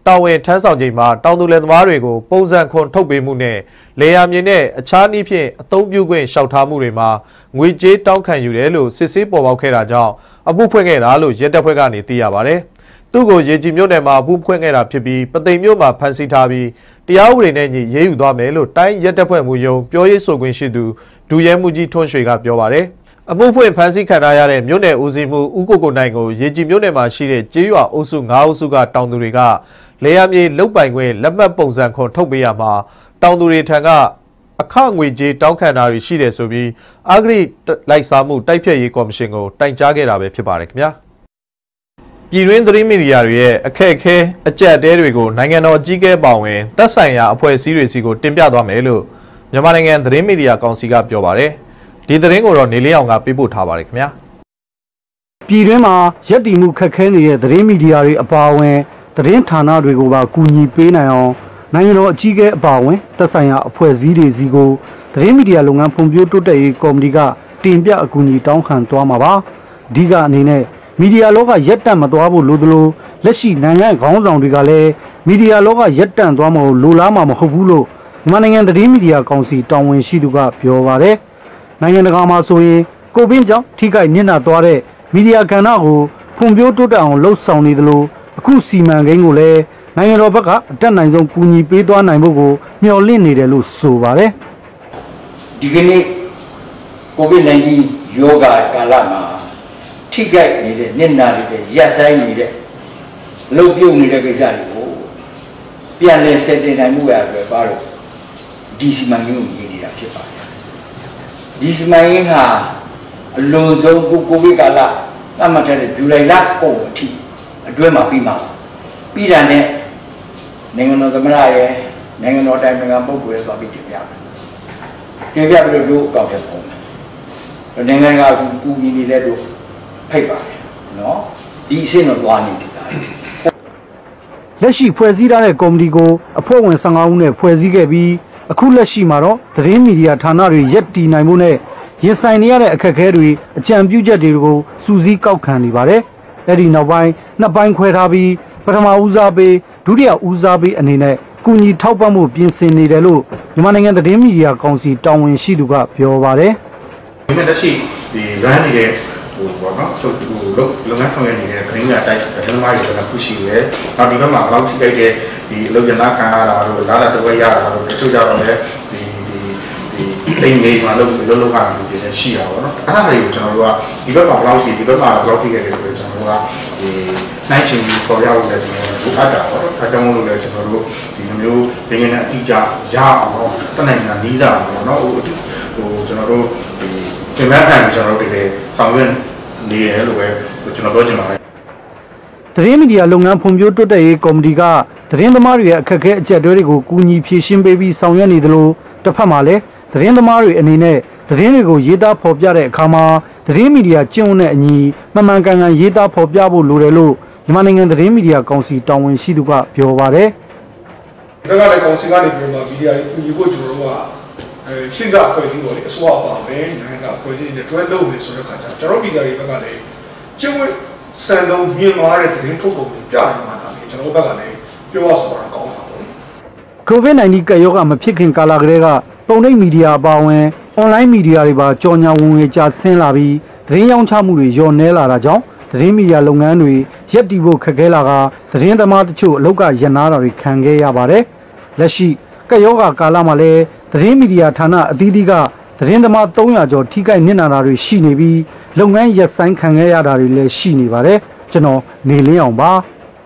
Speaker 3: တာဝန်ထမ်းဆောင်ချိန်မှာတောင်သူလယ်သမားတွေကိုပုံစံခွန်ထုတ်ပေးမှုနဲ့လေယာမြေနဲ့အခြားနည်းဖြင့်အသုံးပြုခွင့်လျှောက်ထားမှုတွေမှာငွေကြေးတောင်းခံယူတယ်လို့စစ်ဆေးပေါ်ပေါက်ခဲ့တာကြောင့်အမှုဖွင့်ခဲ့တာလို့ရဲတပ်ဖွဲ့ကနေသိရပါတယ်။သူ့ကိုရေကြီးမြို့နယ်မှာအမှုဖွင့်ခဲ့တာဖြစ်ပြီးပသိမ်မြို့မှာဖမ်းဆီးထားပြီးတရားဥပဒေနဲ့ညီရေးယူသွားမယ်လို့တိုင်းရဲတပ်ဖွဲ့မှူးရုံးပြောရေးဆိုခွင့်ရှိသူဒူရဲမှုကြီးထွန်းရွှေကပြောပါတယ်။အမှုဖွင့်ဖမ်းဆီးခံထားရတဲ့မြို့နယ်ဦးစီးမှုဦးကိုနိုင်ကိုရေကြီးမြို့နယ်မှာရှိတဲ့ကျေးရွာအုပ်စု9အုပ်စုကတောင်သူတွေကလေယာမြေလုတ်ပိုင်ခွင့်လက်မှတ်ပုံစံခွန်ထုတ်ပေးရမှာတောင်သူတွေထံကအခငွေကြေးတောင်းခံတာတွေရှိတယ်ဆိုပြီးအဂရိလိုက်စားမှုတိုက်ဖျက်ရေးကော်မရှင်ကိုတိုင်ကြားခဲ့တာပဲဖြစ်ပါတယ်ခင်ဗျာပြည်တွင်းသတင်းမီဒီယာတွေရဲ့အခက်အခဲအကြက်အတဲတွေကိုနိုင်ငံတော်အကြီးအကဲပါဝင်သက်ဆိုင်ရာအဖွဲ့အစည်းတွေစီကိုတင်ပြသွားမယ်လို့မြန်မာနိုင်ငံသတင်းမီဒီယာကောင်စီကပြောပါတယ်ဒီသတင်းကိုတော့နေလေးအောင်ကပေးပို့ထားပါတယ်ခင်ဗျာ
Speaker 2: ပြည်တွင်းမှာရက်တီမှုခက်ခဲနေတဲ့သတင်းမီဒီယာတွေအပါအဝင်သတင်းဌာနတွေကိုပါကူညီပေးနိုင်အောင်နိုင်ငံတော်အကြီးအကဲအပါအဝင်သက်ဆိုင်ရာအဖွဲ့အစည်းတွေစီကိုသတင်းမီဒီယာလုပ်ငန်းဖွံ့ဖြိုးတိုးတက်ရေးကော်မတီကတင်ပြအကူအညီတောင်းခံသွားမှာပါအဓိကအနေနဲ့မီဒီယာလောကရက်တန့်မသွားဖို့လိုသလိုလက်ရှိနိုင်ငံခေါင်းဆောင်တွေကလည်းမီဒီယာလောကရက်တန့်သွားမှာလိုလားမှာမဟုတ်ဘူးလို့မြန်မာနိုင်ငံသတင်းမီဒီယာကောင်စီတာဝန်ရှိသူကပြောပါတယ်နိုင်ငံတကာမှာဆိုရင်ကိုဗစ်ကြောင့်ထိခိုက်နစ်နာသွားတဲ့မီဒီယာကဏ္ဍကိုဖွံ့ဖြိုးတိုးတက်အောင်လှုပ်ဆောင်နေသလိုအခုစီမံကိန်းကိုလည်းနိုင်ငံတော်ဘက်ကအတက်နိုင်ဆုံးကူညီပေးသွားနိုင်ဖို့ကိုမျှော်လင့်နေတယ်လို့ဆိုပါတယ်
Speaker 11: ဒီကနေ့ကိုဗစ် -19 ရောဂါကာလမှာထိခိုက်နေတဲ့နစ်နာနေတဲ့ရပ်ဆိုင်နေတဲ့လှုပ်ပြုတ်နေတဲ့ကိစ္စတွေကိုပြန်လည်ဆက်တင်နိုင်မှုရအတွက်ပါတော့ဒီစီမံကိန်းကိုရည်နေတာဖြစ်ပါတယ်ဒီစီမံကိန်းဟာအလွန်ဆုံးကိုဗစ်ကာလသတ်မှတ်တဲ့ဇူလိုင်လကုန်အထိအတွင်းမှာပြီးမှာပြီးတာနဲ့နိုင်ငံတော်သမ္မတရဲ့နိုင်ငံတော်တိုင်ပင်ခံပုဂ္ဂိုလ်ရဲ့သွားပြီးတင်ပြပြီးလို့အကောင့်ထဲပုံတယ်နိုင်ငံကကူညီနေတဲ့တို့ဖိတ်ပါတယ်နော်ဒီအဆင့်တော့သွားနေတယ်
Speaker 2: လက်ရှိဖွဲ့စည်းထားတဲ့ကော်မတီကိုအဖွဲ့ဝင်15ဦးနဲ့ဖွဲ့စည်းခဲ့ပြီးအခုလက်ရှိမှာတော့သတင်းမီဒီယာဌာနတွေရက်တည်နိုင်မှုနဲ့ရင်ဆိုင်နေရတဲ့အခက်အခဲတွေအကြံပြုချက်တွေကိုစူးစီးကောက်ခံနေပါတယ်အဲ့ဒီနောက်ပိုင်းနှစ်ပိုင်းခွဲထားပြီးပထမဦးစားပေးဒုတိယဦးစားပေးအနေနဲ့ကူညီထောက်ပံ့မှုပြင်ဆင်နေတယ်လို့မြန်မာနိုင်ငံသတင်းမီဒီယာကောင်စီတာဝန်ရှိသူကပြောပါတယ်
Speaker 12: ဒီနေ့လက်ရှိဒီ run နေတဲ့ပေါ့နော်လုပ်ငန်းဆောင်ရွက်နေတဲ့ခရင်းရတိုက်သတင်းမားတွေကခုရှိတယ်။နောက်ဒီဘက်မှာဘယ်လောက်ရှိတဲ့ဒီအလုပ်ရနာခံရတာတို့လာတာတဝဲရတာတို့တချို့ကြတော့လည်းဒီတိမ်လေးမှာလုပ်ရတာတွေရှိတာပေါ့နော်။အဲ့ဒါတွေကိုကျွန်တော်တို့ကဒီဘက်မှာဘယ်လောက်ရှိဒီဘက်မှာဘယ်လောက်ထိခဲ့တယ်ဆိုတော့ကျွန်တော်တို့ကဒီနိုင်ချင်းပေါ်ရအောင်လည်းကျွန်တော်တို့အတာပေါ့နော်။အဲကြောင့်မို့လို့လည်းကျွန်တော်တို့ဒီလိုမျိုးနိုင်ငံနဲ့အတိအကျရအောင်တနိုင်ငံနီးစားပေါ့နော်။ကျွန်တော်တို့ဒီပြန်ပြန်ကျွန်တော်တို့တွေဆောင်ရွက်နေရလို့ပဲကျွန်တော်ပြောချင်ပါတယ်
Speaker 2: သတင်းမီဒီယာလုပ်ငန်းဖွံ့ဖြိုးတိုးတက်ရေးကော်မတီကသတင်းသမားတွေရဲ့အခက်အခဲအကျက်တွေကိုကူညီဖြည့်ရှင်းပေးပြီးဆောင်ရွက်နေသလိုတစ်ဖက်မှာလည်းသတင်းသမားတွေအနေနဲ့သတင်းတွေကိုရေးသားဖော်ပြတဲ့အခါမှာသတင်းမီဒီယာကျင့်ဝတ်နဲ့အညီမှန်မှန်ကန်ကန်ရေးသားဖော်ပြဖို့လိုတယ်လို့မြန်မာနိုင်ငံသတင်းမီဒီယာကောင်စီတာဝန်ရှိသူကပြောပါတယ်
Speaker 13: ဒီကလည်းကောင်စီကနေပြောမှာမီဒီယာတွေကူညီဖို့ကျွန်တော်တို့ကရှင်းတာဖွဲ့စည်းပေါ်လေအစွာပါပဲနိုင်ငံကဖွဲ့စည်းတဲ့တွဲလုပ်နေဆိုတဲ့ခါကျကျွန်တော်မီဒီယာတွေဘက်ကလည်းကျင့်ဝတ်စံလုံးမြင်မာတဲ့သတင်းထုတ်ပုံတွေပြနေမှာဒါလေကျွန်တော်ဘက်ကလည်းပြောရဆိုတာကောင်းတာပေါ့
Speaker 2: ။ COVID-19 ကပ်ရောဂါမဖြစ်ခင်ကာလကတည်းကပုံနှိပ်မီဒီယာအပါအဝင်အွန်လိုင်းမီဒီယာတွေပါကြော်ညာဝင်ငွေကျဆင်းလာပြီးသတင်းရောင်းချမှုတွေလျော့နည်းလာတာကြောင့်သတင်းမီဒီယာလုပ်ငန်းတွေရပ်တည်ဖို့ခက်ခဲလာကသတင်းသမားတချို့အလောက်ကရပ်နားတာတွေခံခဲ့ရပါတယ်။လက်ရှိကပ်ရောဂါကာလမှာလည်းသတင်းမီဒီယာဌာနအသီးသီးကသတင်းသမား300ကျော်ထိခိုက်နစ်နာတာတွေရှိနေပြီးလုပ်ငန်းရပ်ဆိုင်းခံခဲ့ရတာတွေလည်းရှိနေပါတယ်ကျွန်တော်နေလင်းအောင်ပါ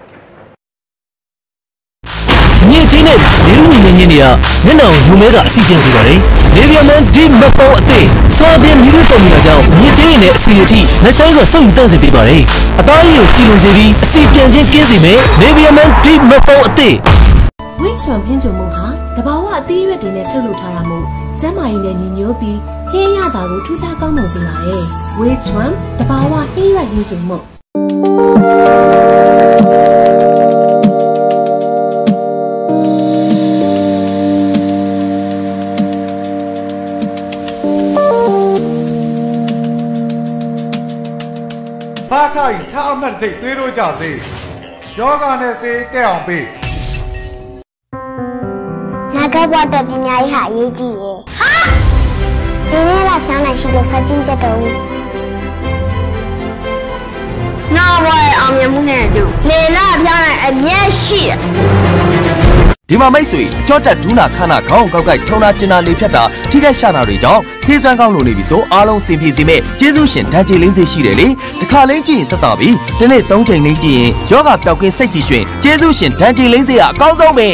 Speaker 14: ညစ်ချင်းနဲ့ဒီလူငင်းငင်းတွေကမျက်နှာကိုလူမဲကအစီပြန်စေပါတယ်လေဗီယမန်ဒီမက်ဖို့အသေးစွာပြင်းမျိုးပုံနေတာကြောင့်ညစ်ချင်းနဲ့အစီအထိလက်ဆိုင်စွာစုပ်ယူတန့်စေပေးပါတယ်အသားရည်ကိုကြည်လင်စေပြီးအစီပြန်ခြင်းကင်းစေမယ်လေဗီယမန်ဒီမက်ဖို့အသေး
Speaker 9: ဝိချွန်ဖင်းချုံမှုဟာတဘာဝအသီးရွက်တွေနဲ့ထုတ်လုပ်ထားတာမို့ကျန်းမာရေးနဲ့ညီညွတ်ပြီးဟင်းရတာကိုထူးခြားကောင်းမွန်စေပါတယ်ဝိချွန်တဘာဝဟင်းရွက်ဟင်းချုံမှု
Speaker 15: ဘာသာထားအမှတ်စိတ်သွေးတို့ကြစေယောဂနဲ့စေတဲ့အောင်ပေးဘွားတက်ပညာရေးဟာအရေးကြီးရဲ့ဟာဒီနေ့ကဖြောင်းနိုင်ရှိလို့စကြင်တက်တော့နောက်ဘွားအောင်မြင်မှုနဲ့အတူလေလာဖြောင်းနိုင်အမျက်ရှိ
Speaker 14: ဒီမှာမိတ်ဆွေအကြောတက်ဒူးနာခါနာခေါင်းကောက်ကိုက်ထုံနာကျင်နာလေဖြတ်တာထိခိုက်ရှာတာတွေကြောင့်ဆေးစွမ်းကောင်းလို့နေပြီဆိုအားလုံးစင်ပြေစေမဲ့ကျေးဇူးရှင်ဓာတ်ကြေးလင်းစေရှိတယ်လေတစ်ခါလင်းကြည့်ရင်တက်တာပြီဒီနေ့3ချိန်လင်းကြည့်ရင်ယောဂပျောက်ကင်းစိတ်ကြည်ရွှင်ကျေးဇူးရှင်ဓာတ်ကြေးလင်းစေကအကောင်းဆုံးပဲ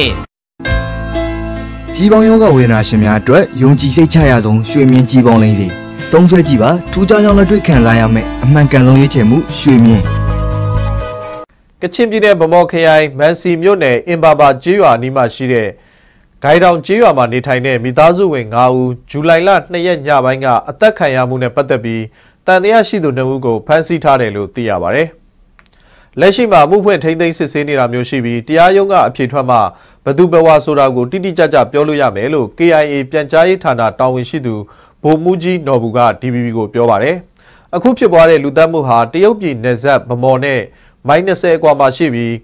Speaker 16: ကြီးပေါင်းယောဂဝေဒနာရှင်များအတွက်ယုံကြည်စိတ်ချရဆုံးရွှေမြင့်ကြီးပေါင်းလင်းစေသုံးဆွဲကြည့်ပါထူးခြားကြောင်းလက်တွေ့ခံလာရမယ်အမှန်ကန်လုံးရေးချယ်မှုရွှေမြင့်
Speaker 3: ကချင်ပြည်နယ်ဗမော်ခရိုင်မန်စီမြို့နယ်အင်ဘာဘာကျေးရွာအနီးမှာရှိတဲ့ဂိုင်တောင်ကျေးရွာမှာနေထိုင်တဲ့မိသားစုဝင်9ဦးဇူလိုင်လ2ရက်ညပိုင်းကအသက်ခံရမှုနဲ့ပတ်သက်ပြီးတန်တရားရှိသူ2ဦးကိုဖမ်းဆီးထားတယ်လို့သိရပါတယ်။လက်ရှိမှာမှုဖွင့်ထိန်းသိမ်းစစ်ဆေးနေတာမျိုးရှိပြီးတရားရုံးကအဖြေထွက်မှဘသူဘဝဆိုတာကိုတိတိကျကျပြောလို့ရမယ်လို့ KIA ပြန်ကြားရေးဌာနတာဝန်ရှိသူဗိုလ်မှူးကြီးနော်ဘူးက DVB ကိုပြောပါတယ်။အခုဖြစ်ပွားတဲ့လူသတ်မှုဟာတရုတ်ပြည်နယ်စပ်ဗမော်နဲ့မိုင်း20ကွာမှာရှိပြီး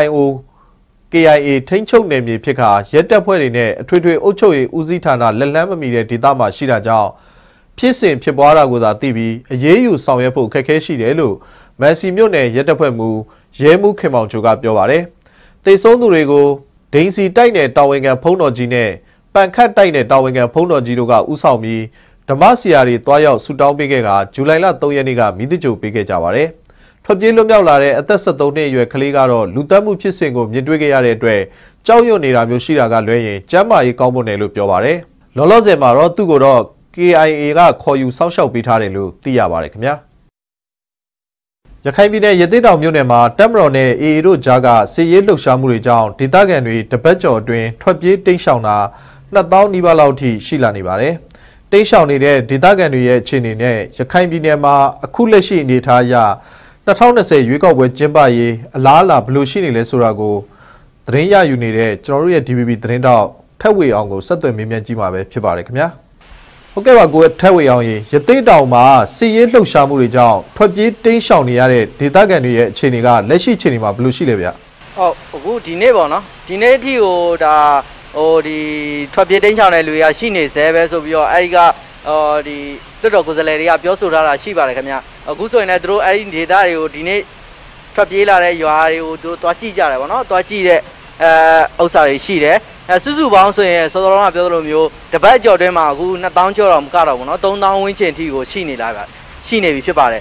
Speaker 3: KIA ထိန်းချုပ်နယ်မြေဖြစ်ခါရဲတပ်ဖွဲ့တွေနဲ့အထွေထွေအုပ်ချုပ်ရေးဦးစီးဌာနလက်လန်းမမီတဲ့ဒေသမှာရှိတာကြောင့်ဖြစ်စဉ်ဖြစ်ပွားတာကိုသာသိပြီးအရေးယူဆောင်ရွက်ဖို့ခက်ခဲရှိတယ်လို့မန်စီမြို့နယ်ရဲတပ်ဖွဲ့မှူးရဲမှူးခင်မောင်ချိုကပြောပါတယ်။တိတ်ဆုံးသူတွေကိုဒိန်စီတိုက်နယ်တာဝန်ခံဖုံးတော်ကြီးနဲ့ပန်ခတ်တိုက်နယ်တာဝန်ခံဖုံးတော်ကြီးတို့ကဥဆောင်ပြီးဓမ္မဆရာတွေတွားရောက်ဆူတောင်းပေးခဲ့ကဇူလိုင်လ3ရက်နေ့ကမိသကြိုပေးခဲ့ကြပါတယ်။ထွက်ပြေးလွတ်မြောက်လာတဲ့အသက်73နှစ်အရွယ်ကလေးကတော့လူသက်မှုဖြစ်စဉ်ကိုမြင်တွေ့ခဲ့ရတဲ့အတွက်ကြောက်ရွံ့နေတာမျိုးရှိတာကလွဲရင်ကျန်းမာရေးကောင်းဖို့နယ်လို့ပြောပါတယ်။လောလောဆယ်မှာတော့သူ့ကိုတော့ KIA ကခေါ်ယူစောင့်ရှောက်ပေးထားတယ်လို့သိရပါတယ်ခင်ဗျာ။ရခိုင်ပြည်နယ်ရသေ့တောင်မြို့နယ်မှာတပ်မတော်နဲ့ AA တို့ကြားကစစ်ရေးလှုပ်ရှားမှုတွေကြောင့်ဒေသခံတွေတပတ်ကျော်အတွင်းထွက်ပြေးတိမ်းရှောင်တာ2000နီးပါးလောက်ထိရှိလာနေပါတယ်။တိမ်းရှောင်နေတဲ့ဒေသခံတွေရဲ့အခြေအနေနဲ့ရခိုင်ပြည်နယ်မှာအခုလက်ရှိအနေအထားအရ2020ရွေးကောက်ပွဲကျင်းပရေးအလားအလာဘယ်လိုရှိနေလဲဆိုတာကိုသတင်းရယူနေတဲ့ကျွန်တော်တို့ရဲ့ DVB သတင်းတောက်ထက်ဝေအောင်ကိုဆက်သွယ်မေးမြန်းကြည့်မှာပဲဖြစ်ပါတယ်ခင်ဗျာဟုတ်ကဲ့ပါကိုထက်ဝေအောင်ရေရသေ့တောင်မှာစစ်ရေးလှုပ်ရှားမှုတွေကြောင့်ထွက်ပြေးတိမ်းရှောင်နေရတဲ့ဒေသခံတွေရဲ့အခြေအနေကလက်ရှိအခြေအနေမှာဘယ်လိုရှိလဲဗျ
Speaker 17: ဟုတ်အခုဒီနေ့ပေါ့နော်ဒီနေ့အထိကိုဒါဒီထွက်ပြေးတိမ်းရှောင်တဲ့လူတွေကရှိနေသေးပဲဆိုပြီးတော့အဲဒီကဒီလွတ်တော်ကိုယ်စားလှယ်တွေကပြောဆိုထားတာရှိပါတယ်ခင်ဗျအခုဆိုရင်လည်းသူတို့အဲဒီဒေသတွေကိုဒီနေ့ထွက်ပြေးလာတဲ့ရွာတွေကိုသူတို့တွားကြည့်ကြတယ်ပေါ့နော်တွားကြည့်တဲ့ဥစ္စာတွေရှိတယ်စုစုပေါင်းဆိုရင်စောစောကပြောသလိုမျိုးတပတ်ကျော်တွင်းမှာအခု2000ကျော်တော့မကတော့ဘူးနော်3000ဝန်းကျင်ထိကိုရှိနေလာပါရှိနေပြီဖြစ်ပါတယ်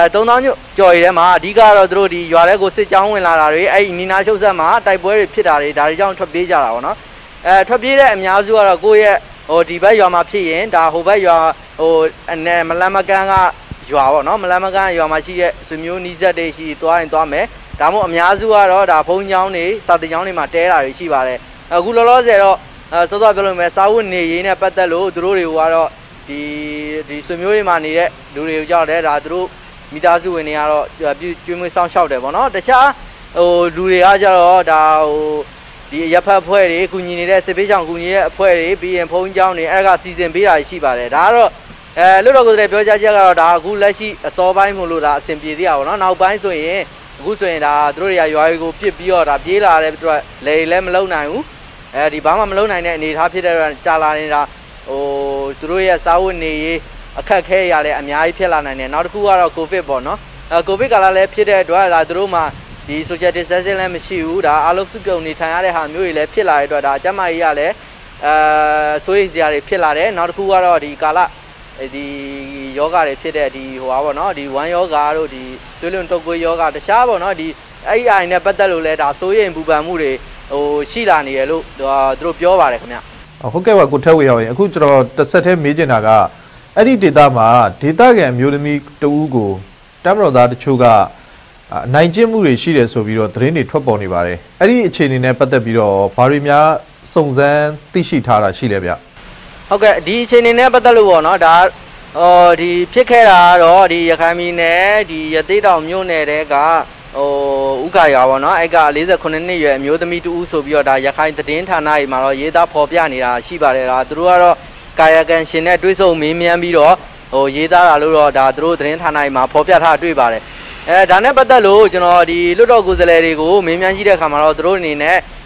Speaker 17: 3000ကျော်ရတဲ့မှာအဓိကတော့သူတို့ဒီရွာထဲကိုစစ်ကြောင်းဝင်လာတာတွေအဲဒီနီနာချုပ်ဆက်မှာတိုက်ပွဲတွေဖြစ်တာတွေဒါတွေကြောင့်ထွက်ပြေးကြတာပေါ့နော်ထွက်ပြေးတဲ့အများစုကတော့ကိုယ့်ရဲ့ဒီဘက်ရွာမှာဖြစ်ရင်ဒါဟိုဘက်ရွာမလန်းမကန်းကရွာပေါ့နော်မလန်းမကန်းရွာမှာရှိတဲ့ဆွေမျိုးနီးစပ်တွေရှိသွားရင်သွားမယ်ဒါမှမဟုတ်အများစုကတော့ဒါဘုံကျောင်းတွေစာတင်ကျောင်းတွေမှာတဲတာတွေရှိပါတယ်အခုလောလောဆယ်တော့စောစောပြောလို့မယ်စာဝတ်နေရေးနဲ့ပတ်သက်လို့သူတို့တွေကတော့ဒီဆွေမျိုးတွေမှာနေတဲ့လူတွေကိုကြောက်တယ်ဒါသူတို့မိသားစုဝင်တွေကတော့ကျွေးမွေးစောင့်ရှောက်တယ်ပေါ့နော်တခြားလူတွေကကြတော့ဒါဒီရပ်ဖက်အဖွဲ့တွေကူညီနေတဲ့စစ်ပေးဆောင်ကူညီတဲ့အဖွဲ့တွေပြီးရင်ဘုံကျောင်းတွေအဲ့ကစီစဉ်ပေးတာရှိပါတယ်ဒါကတော့လွတ်တော်ကိုယ်တိုင်ပြောကြားချက်ကတော့ဒါအခုလက်ရှိအစောပိုင်းမို့လို့ဒါအဆင်ပြေသေးတာပေါ့နော်နောက်ပိုင်းဆိုရင်အခုဆိုရင်ဒါသူတို့တွေကရွာတွေကိုပြစ်ပြီးတော့ဒါပြေးလာတဲ့အတွက်လေလည်းမလုံနိုင်ဘူးဒီဘာမှမလုံနိုင်တဲ့အနေအထားဖြစ်တဲ့အတွက်ကြာလာနေတာသူတို့ရဲ့စာဝတ်နေရေးအခက်ခဲရလဲအများကြီးဖြစ်လာနိုင်တယ်နောက်တစ်ခုကတော့ကိုဗစ်ပေါ့နော်ကိုဗစ်ကာလလည်းဖြစ်တဲ့အတွက်ဒါသူတို့မှာဒီ social distancing လည်းမရှိဘူးဒါအားလုံးစုပြုံနေထိုင်ရတဲ့ဟာမျိုးတွေလည်းဖြစ်လာတဲ့အတွက်ဒါအကျန်းမာရေးရလည်းစိုးရိမ်စရာတွေဖြစ်လာတယ်နောက်တစ်ခုကတော့ဒီကာလဒီယောဂတွေဖြစ်တဲ့ဒီဟိုပါပေါ့နော်ဒီဝမ်းယောဂတို့ဒီသွေးလွန်တုပ်ကွေးယောဂတခြားပေါ့နော်ဒီအဲ့ဒီအိုင်နဲ့ပတ်သက်လို့လဲဒါစိုးရိမ်ပူပန်မှုတွေရှိလာနေရလို့သူတို့ပြောပါတယ်ခင်ဗျ
Speaker 3: ဟုတ်ကဲ့ပါကိုထက်ဝေအောင်အခုကျွန်တော်တစ်ဆက်တည်းမေးချင်တာကအဲ့ဒီဒေတာမှာဒေတာကန်အမျိုးသမီးတဦးကိုတမတော်သားတချို့ကနိုင်ကျင့်မှုတွေရှိတယ်ဆိုပြီးတော့သတင်းတွေထွက်ပေါ်နေပါတယ်အဲ့ဒီအခြေအနေနဲ့ပတ်သက်ပြီးတော့ဘာတွေများစုံစမ်းသိရှိထားတာရှိလဲဗျ
Speaker 17: ဟုတ်ကဲ့ဒီအခြေအနေနဲ့ပတ်သက်လို့ပေါ့နော်ဒါဒီဖြစ်ခဲ့တာကတော့ဒီရခိုင်ပြည်နယ်ဒီရသေ့တောင်မြို့နယ်တဲကဥက္ကရာပေါ့နော်အဲ့က48နှစ်ရွယ်အမျိုးသမီးတူဦးဆိုပြီးတော့ဒါရခိုင်သတင်းဌာနကြီးမှာတော့ရေးသားဖော်ပြနေတာရှိပါတယ်ဒါသူတို့ကတော့ကာယကံရှင်နဲ့တွဲဆုံမေးမြန်းပြီးတော့ရေးသားတာလို့တော့ဒါသူတို့သတင်းဌာနကြီးမှာဖော်ပြထားတွေ့ပါတယ်ဒါနဲ့ပတ်သက်လို့ကျွန်တော်ဒီလွတ်တော်ကိုယ်စားလှယ်တွေကိုမေးမြန်းကြည့်တဲ့အခါမှာတော့သူတို့အနေနဲ့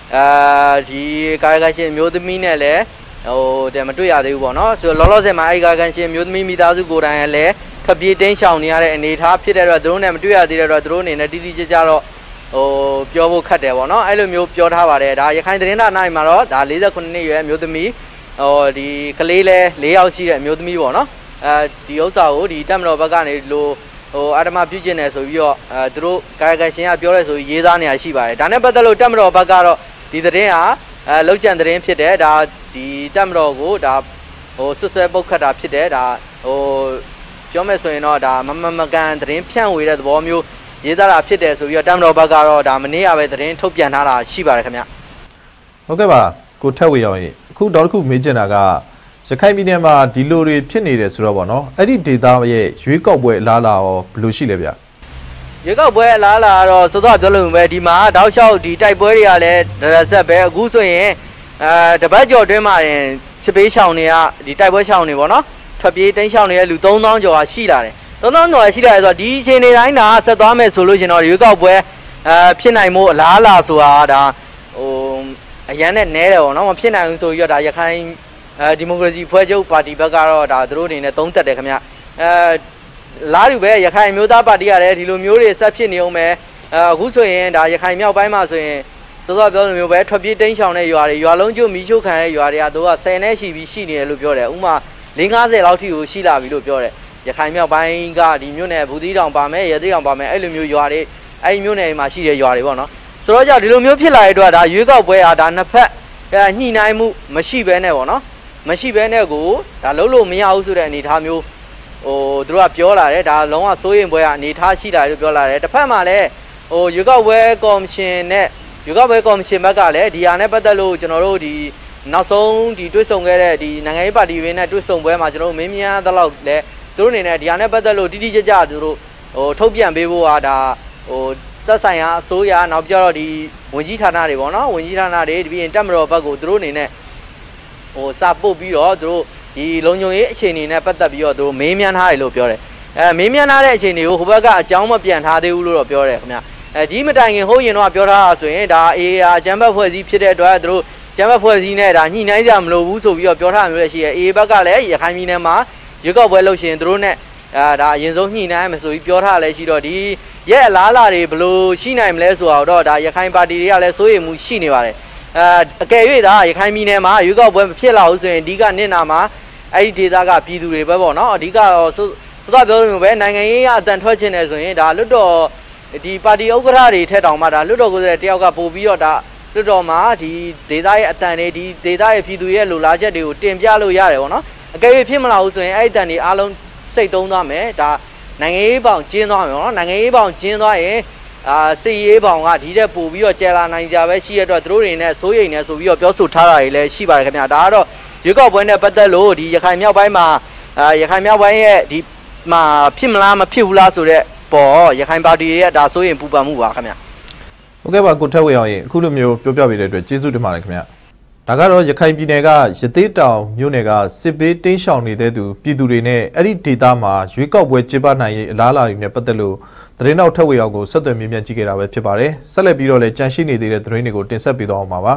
Speaker 17: ဒီကာယကံရှင်မျိုးသမီးနဲ့လည်းမတွေ့ရသေးဘူးပေါ့နော်ဆိုတော့လောလောဆယ်မှာအဲ့ကာယကံရှင်မျိုးသမီးမိသားစုကိုယ်တိုင်လည်းဖပြေးတင်းရှောင်နေရတဲ့အနေအထားဖြစ်တဲ့အတွက်သူတို့နဲ့မတွေ့ရသေးတဲ့အတွက်သူတို့အနေနဲ့တိတိကျကျတော့ပြောဖို့ခက်တယ်ပေါ့နော်အဲ့လိုမျိုးပြောထားပါတယ်ဒါရခိုင်သတင်းဌာနမှာတော့ဒါ49နှစ်ရွယ်မျိုးသမီးဒီကလေးလဲ4ယောက်ရှိတဲ့မျိုးသမီးပေါ့နော်ဒီဥစ္စာကိုဒီတက်မတော်ဘက်ကနေလိုအာဓမပြုကျင်တယ်ဆိုပြီးတော့သူတို့ကာယကံရှင်ကပြောရဲဆိုရေးသားနေရရှိပါတယ်ဒါနဲ့ပတ်သက်လို့တက်မတော်ဘက်ကတော့ဒီသတင်းဟာလောက်ကျန်သတင်းဖြစ်တယ်ဒါဒီတက်မတော်ကိုဒါဆွဆွဲပုတ်ခတ်တာဖြစ်တယ်ဒါပြောမယ်ဆိုရင်တော့ဒါမကန်သတင်းဖြန့်ဝေတဲ့သဘောမျိုးရေးသားတာဖြစ်တယ်ဆိုပြီးတော့တက်မတော်ဘက်ကတော့ဒါမနေ့ကပဲသတင်းထုတ်ပြန်ထားတာရှိပါတယ်ခင်ဗျ
Speaker 3: ဟုတ်ကဲ့ပါကိုထက်ဝေအောင်အခုတော့တစ်ခုမေးချင်တာကရခိုင်ပြည်နယ်မှာဒီလိုတွေဖြစ်နေတယ်ဆိုတော့ဗောနော်အဲ့ဒီဒေသရဲ့ရွေးကောက်ပွဲအလားအလာရောဘယ်လိုရှိလဲဗျ
Speaker 17: ရွေးကောက်ပွဲအလားအလာကတော့စောစောပြောလို့ပဲဒီမှာတောက်လျှောက်ဒီတိုက်ပွဲတွေကလည်းဒရဆက်ပဲအခုဆိုရင်တပတ်ကျော်တွင်းမှာရင်စစ်ပေးရှောင်တွေကဒီတိုက်ပွဲရှောင်တွေဗောနော်ထွက်ပြေးတင်းရှောင်နေတဲ့လူ3000ကျော်ရှိလာတယ်3000ကျော်ရှိလာတယ်ဆိုတော့ဒီအချိန်တွေတိုင်းဒါဆက်သွားမယ်ဆိုလို့ရှင်တော့ရွေးကောက်ပွဲဖြစ်နိုင်မှုအလားအလာဆိုတာဒါအရန်နဲ့နဲတယ်ဗောနော်မဖြစ်နိုင်ဘူးဆိုပြီးတော့ဒါရခိုင်ဒီမိုကရေစီဖွဲ့ချုပ်ပါတီဘက်ကတော့ဒါသူတို့အနေနဲ့သုံးသက်တယ်ခင်ဗျလားတူပဲရခိုင်မျိုးသားပါတီကလည်းဒီလိုမျိုးတွေဆက်ဖြစ်နေအောင်ပဲအခုဆိုရင်ဒါရခိုင်မြောက်ပိုင်းမှာဆိုရင်စောစောပြောလိုမျိုးပဲထွက်ပြေးတင်းရှောင်တဲ့ရွာတွေရွာလုံးကျွမီးချိုးခံတဲ့ရွာတွေကသူက10နဲ့ရှိပြီးရှိနေတယ်လို့ပြောတယ်ဥမာ50လောက်ထိကိုရှိလာပြီလို့ပြောတယ်ရခိုင်မြောက်ပိုင်းကဒီမြို့နယ်ဘူးသီးတောင်ပါမယ်ရသေးတောင်ပါမယ်အဲ့လိုမျိုးရွာတွေအဲ့ဒီမြို့နယ်မှာရှိတဲ့ရွာတွေပေါ့နော်ဆိုတော့ကြောင့်ဒီလိုမျိုးဖြစ်လာတဲ့အတွက်ဒါရွေးကောက်ပွဲဟာဒါနှစ်ဖက်ညှိနှိုင်းမှုမရှိဘဲနဲ့ပေါ့နော်မရှိဘဲနဲ့ကိုဒါလုံးလို့မရဘူးဆိုတဲ့အနေအထားမျိုးသူတို့ကပြောလာတယ်ဒါလုံးဝစိုးရင်ပွဲကအနေအထားရှိလာတယ်လို့ပြောလာတယ်တစ်ဖက်မှာလည်းရွေးကောက်ပွဲကော်မရှင်နဲ့ရွေးကောက်ပွဲကော်မရှင်ဘက်ကလည်းဒီဟာနဲ့ပတ်သက်လို့ကျွန်တော်တို့ဒီနောက်ဆုံးဒီတွဲဆုံခဲ့တဲ့ဒီနိုင်ငံရေးပါတီတွေနဲ့တွဲဆုံပွဲမှာကျွန်တော်တို့မင်းများသလောက်လည်းသူတို့အနေနဲ့ဒီဟာနဲ့ပတ်သက်လို့တိတိကျကျသူတို့ထုတ်ပြန်ပေးဖို့ဟာဒါသက်ဆိုင်ရာအစိုးရနောက်ပြတော့ဒီဝန်ကြီးဌာနတွေပေါ့နော်ဝန်ကြီးဌာနတွေဒီပြင်တက်မတော်ဘက်ကိုသူတို့အနေနဲ့စာပုတ်ပြီးတော့သူတို့ဒီလုံခြုံရေးအခြေအနေနဲ့ပတ်သက်ပြီးတော့သူတို့မေးမြန်းထားတယ်လို့ပြောတယ်မေးမြန်းထားတဲ့အခြေအနေကိုဟိုဘက်ကအကြောင်းမပြန်ထားသေးဘူးလို့တော့ပြောတယ်ခင်ဗျဒီမတိုင်ခင်ဟိုရင်တော့ပြောထားတာဆိုရင်ဒါအေးအကြမ်းဖက်ဖွဲ့စည်းဖြစ်တဲ့အတွက်သူတို့ကျမ်းဖက်ဖွဲ့စည်းနဲ့ဒါညှိနှိုင်းကြမလို့ဘူးဆိုပြီးတော့ပြောထားမျိုးလည်းရှိရဲအေးဘက်ကလည်းရခိုင်ပြည်နယ်မှာရွေးကောက်ပွဲလုပ်ရှင်သူတို့နဲ့ဒါအရင်ဆုံးညှိနှိုင်းမယ်ဆိုပြီးပြောထားလည်းရှိတော့ဒီရဲ့အလားအလာတွေဘယ်လိုရှိနိုင်မလဲဆိုတော့ဒါရခိုင်ပါတီတွေကလည်းစိုးရိမ်မှုရှိနေပါတယ်အကယ်၍ဒါရခိုင်ပြည်နယ်မှာရွေးကောက်ပွဲမဖြစ်လာဘူးဆိုရင်အဓိကနစ်နာမှာအဲ့ဒီဒေသကပြည်သူတွေပဲပေါ့နော်အဓိကတော့စောစောပြောလို့ပဲနိုင်ငံရေးအတန်ထွက်ခြင်းတယ်ဆိုရင်ဒါလွတ်တော်ဒီပါတီဥက္ကဋ္ဌတွေထက်တောင်မှဒါလွတ်တော်ကိုယ်စားလှယ်တယောက်ကပို့ပြီးတော့ဒါလွတ်တော်မှာဒီဒေသရဲ့အတန်တွေဒီဒေသရဲ့ပြည်သူရဲ့လိုလားချက်တွေကိုတင်ပြလို့ရတယ်ပေါ့နော်အကယ်၍ဖြစ်မလာဘူးဆိုရင်အဲ့ဒီအတန်တွေအားလုံးစိတ်သုံးသွားမယ်ဒါနိုင်ငံရေးပေါင်ကျင်းသွားမယ်ပေါ့နော်နိုင်ငံရေးပေါင်ကျင်းသွားရင်စစ်ရေးပေါင်ကဒီတဲ့ပို့ပြီးတော့ကျဲလာနိုင်ကြပဲရှိရတော့သူတို့တွေနဲ့စိုးရိမ်နေဆိုပြီးတော့ပြောဆိုထားတာတွေလည်းရှိပါတယ်ခင်ဗျာဒါကတော့ရွေးကောက်ပွဲနဲ့ပတ်သက်လို့ဒီရခိုင်မြောက်ပိုင်းမှာရခိုင်မြောက်ပိုင်းရဲ့ဒီမှာဖြစ်မလားမဖြစ်ဘူးလားဆိုတဲ့ပေါ်ရခိုင်ပါတီရဲ့ဒါစိုးရိမ်ပူပန်မှုပါခင်ဗျာ
Speaker 3: ဟုတ်ကဲ့ပါကိုထက်ဝေအောင်ရင်အခုလိုမျိုးပြောပြပေးတဲ့အတွက်ကျေးဇူးတင်ပါတယ်ခင်ဗျာဒါကတော့ရခိုင်ပြည်နယ်ကရသေးတောင်မြို့နယ်ကစစ်ပေးတင်းရှောင်နေတဲ့သူပြည်သူတွေနဲ့အဲ့ဒီဒေသမှာရွေးကောက်ပွဲကျင်းပနိုင်ရေးအလားအလာတွေနဲ့ပတ်သက်လို့သတင်းတော်ထက်ဝေအောင်ကိုဆက်သွယ်မြင်မြန်ကြည့်ခဲ့တာပဲဖြစ်ပါတယ်ဆက်လက်ပြီးတော့လည်းကြန့်ရှိနေသေးတဲ့သတင်းတွေကိုတင်ဆက်ပေးသွားအောင်ပါ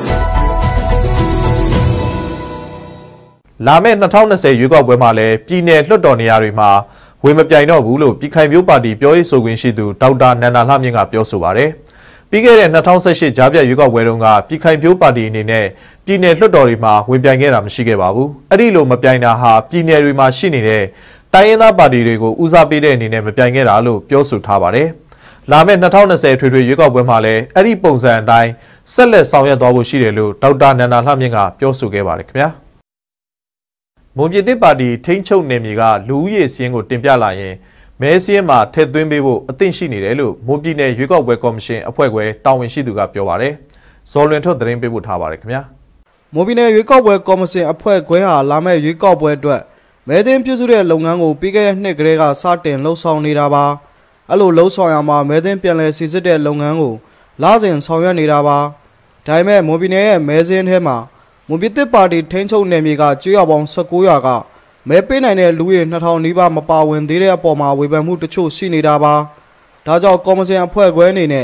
Speaker 3: လာမယ့်2020ရွေးကောက်ပွဲမှာလည်းပြည်내လွှတ်တော်နေရာတွေမှာဝင်မပြိုင်တော့ဘူးလို့ပြည်ခိုင်မျိုးပါတီပြောရေးဆိုခွင့်ရှိသူဒေါက်တာနန္ဒာလှမြင့်ကပြောဆိုပါတယ်ပြီးခဲ့တဲ့2018ကြားပြရွေးကောက်ပွဲတုန်းကပြည်ခိုင်မျိုးပါတီအနေနဲ့ပြည်내လွှတ်တော်တွေမှာဝင်ပြိုင်ခဲ့တာမရှိခဲ့ပါဘူးအဲ့ဒီလိုမပြိုင်တာဟာပြည်내တွေမှာရှိနေတဲ့တိုင်းရင်းသားပါတီတွေကိုဦးစားပေးတဲ့အနေနဲ့မပြိုင်ခဲ့တာလို့ပြောဆိုထားပါတယ်လာမယ့်2020ထွေထွေရွေးကောက်ပွဲမှာလည်းအဲ့ဒီပုံစံအတိုင်းဆက်လက်ဆောင်ရွက်သွားဖို့ရှိတယ်လို့ဒေါက်တာနန္ဒာလှမြင့်ကပြောဆိုခဲ့ပါတယ်ခင်ဗျာမွန်ပြည်သစ်ပါတီထိန်းချုပ်နယ်မြေကလူဦးရေစည်းကိုတင်ပြလာရင်မဲစည်းမှာထည့်သွင်းပေးဖို့အသင့်ရှိနေတယ်လို့မွန်ပြည်နယ်ရွေးကောက်ပွဲကော်မရှင်အဖွဲ့ခွဲတာဝန်ရှိသူကပြောပါတယ်။ဇော်လွင်ထုတ်သတင်းပေးပို့ထားပါတယ်ခင်ဗျာ
Speaker 2: ။မွန်ပြည်နယ်ရွေးကောက်ပွဲကော်မရှင်အဖွဲ့ခွဲဟာလာမယ့်ရွေးကောက်ပွဲအတွက်မဲသိမ်းပြုစုတဲ့လုပ်ငန်းကိုပြီးခဲ့တဲ့နှစ်ကတည်းကစတင်လှုပ်ဆောင်နေတာပါ။အဲ့လိုလှုပ်ဆောင်ရမှာမဲသိမ်းပြန်လည်စီစစ်တဲ့လုပ်ငန်းကိုလာစဉ်ဆောင်ရွက်နေတာပါ။ဒါပေမဲ့မွန်ပြည်နယ်ရဲ့မဲစင်းထဲမှာမွန်ပြည်သစ်ပါတီထိန်းချုပ်နယ်မြေကကျေးရွာပေါင်း19ရွာကမဲပေးနိုင်တဲ့လူတွေ2000နီးပါးမပါဝင်သေးတဲ့အပေါ်မှာဝေဖန်မှုတချို့ရှိနေတာပါဒါကြောင့်ကော်မရှင်အဖွဲ့ခွဲအနေနဲ့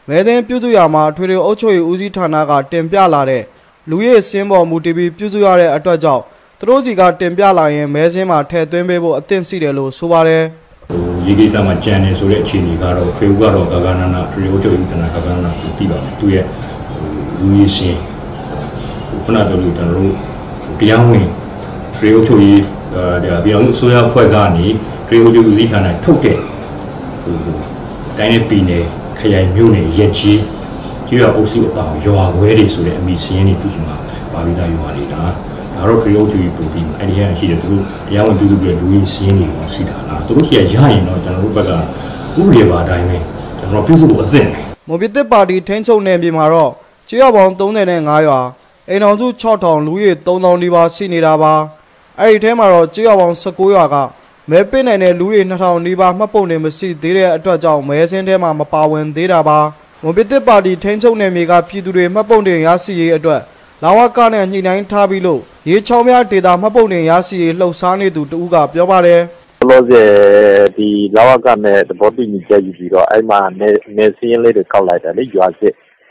Speaker 2: မဲသိန်းပြုစုရမှာထွေထွေအုပ်ချုပ်ရေးဦးစီးဌာနကတင်ပြလာတဲ့လူရေးစင်းပေါ်မူတည်ပြီးပြုစုရတဲ့အတွက်ကြောင့်သူတို့စီကတင်ပြလာရင်မဲစင်းမှာထည့်သွင်းပေးဖို့အသင့်ရှိတယ်လို့ဆိုပါတယ်
Speaker 18: ရေကိစ္စမှာကြံနေဆိုတဲ့အခြေအနေကတော့ဖေဦးကတော့ကာကနာနာထွေထွေအုပ်ချုပ်ရေးဌာနကာကနာနာကိုတည်ပါမယ်သူရဲ့လူရေးစင်းခုနပြောလို့ကျွန်တော်တို့တရားဝင်ထွေထွေအုပ်ချုပ်ရေးပြည်အောင်စုဆိုရဖွဲ့ကနေထွေထွေအုပ်ချုပ်ရေးဦးစီးဌာနထုတ်တဲ့တိုင်းနဲ့ပြည်နယ်ခရိုင်မြို့နယ်ရက်ကြီးကျွော်အုပ်စုအပေါင်းရွာဝဲတွေဆိုတဲ့အမိစင်းတွေသူ့မှာပါပြီးသားရွာတွေဒါတော့ထွေအုပ်ချုပ်ရေးပုံပြီးအဲ့ဒီဟာရှိတယ်သူတို့တရားဝင်ပြုစုပြီးလူကြီးစင်းတွေရှိတာလားသူတို့ရှိရရင်တော့ကျွန်တော်တို့ဘက်ကဥပဒေပါအတိုင်းပဲကျွန်တော်ပြုစုဖို့အသင့်တယ်
Speaker 2: မွန်ပြည်သစ်ပါတီထိန်းချုပ်နယ်မြေမှာတော့ကျွော်ပေါင်း35ရွာအိမ်တော်စု6000လူကြီး3000နီးပါးရှိနေတာပါအဲ့ဒီထဲမှာတော့ကျွော်ပေါင်း19ရွာကမဲပေးနိုင်တဲ့လူကြီး2000နီးပါးမှတ်ပုံတင်မရှိသေးတဲ့အတွက်ကြောင့်မဲစင်းထဲမှာမပါဝင်သေးတာပါမွန်ပြည်သစ်ပါတီထိန်းချုပ်နယ်မြေကပြည်သူတွေမှတ်ပုံတင်ရရှိရေးအတွက်လာဝကနဲ့ညှိနှိုင်းထားပြီးလို့ရေချောင်းများဒေတာမှတ်ပုံတင်ရရှိရေးလှုပ်ရှားနေသူတဦးကပြောပါတယ်
Speaker 19: လောဆယ်ဒီလာဝကနဲ့သဘောတူညီချက်ယူပြီးတော့အဲ့မှာနေစင်းလေးတွေကောက်လိုက်တယ်လေရွာစစ်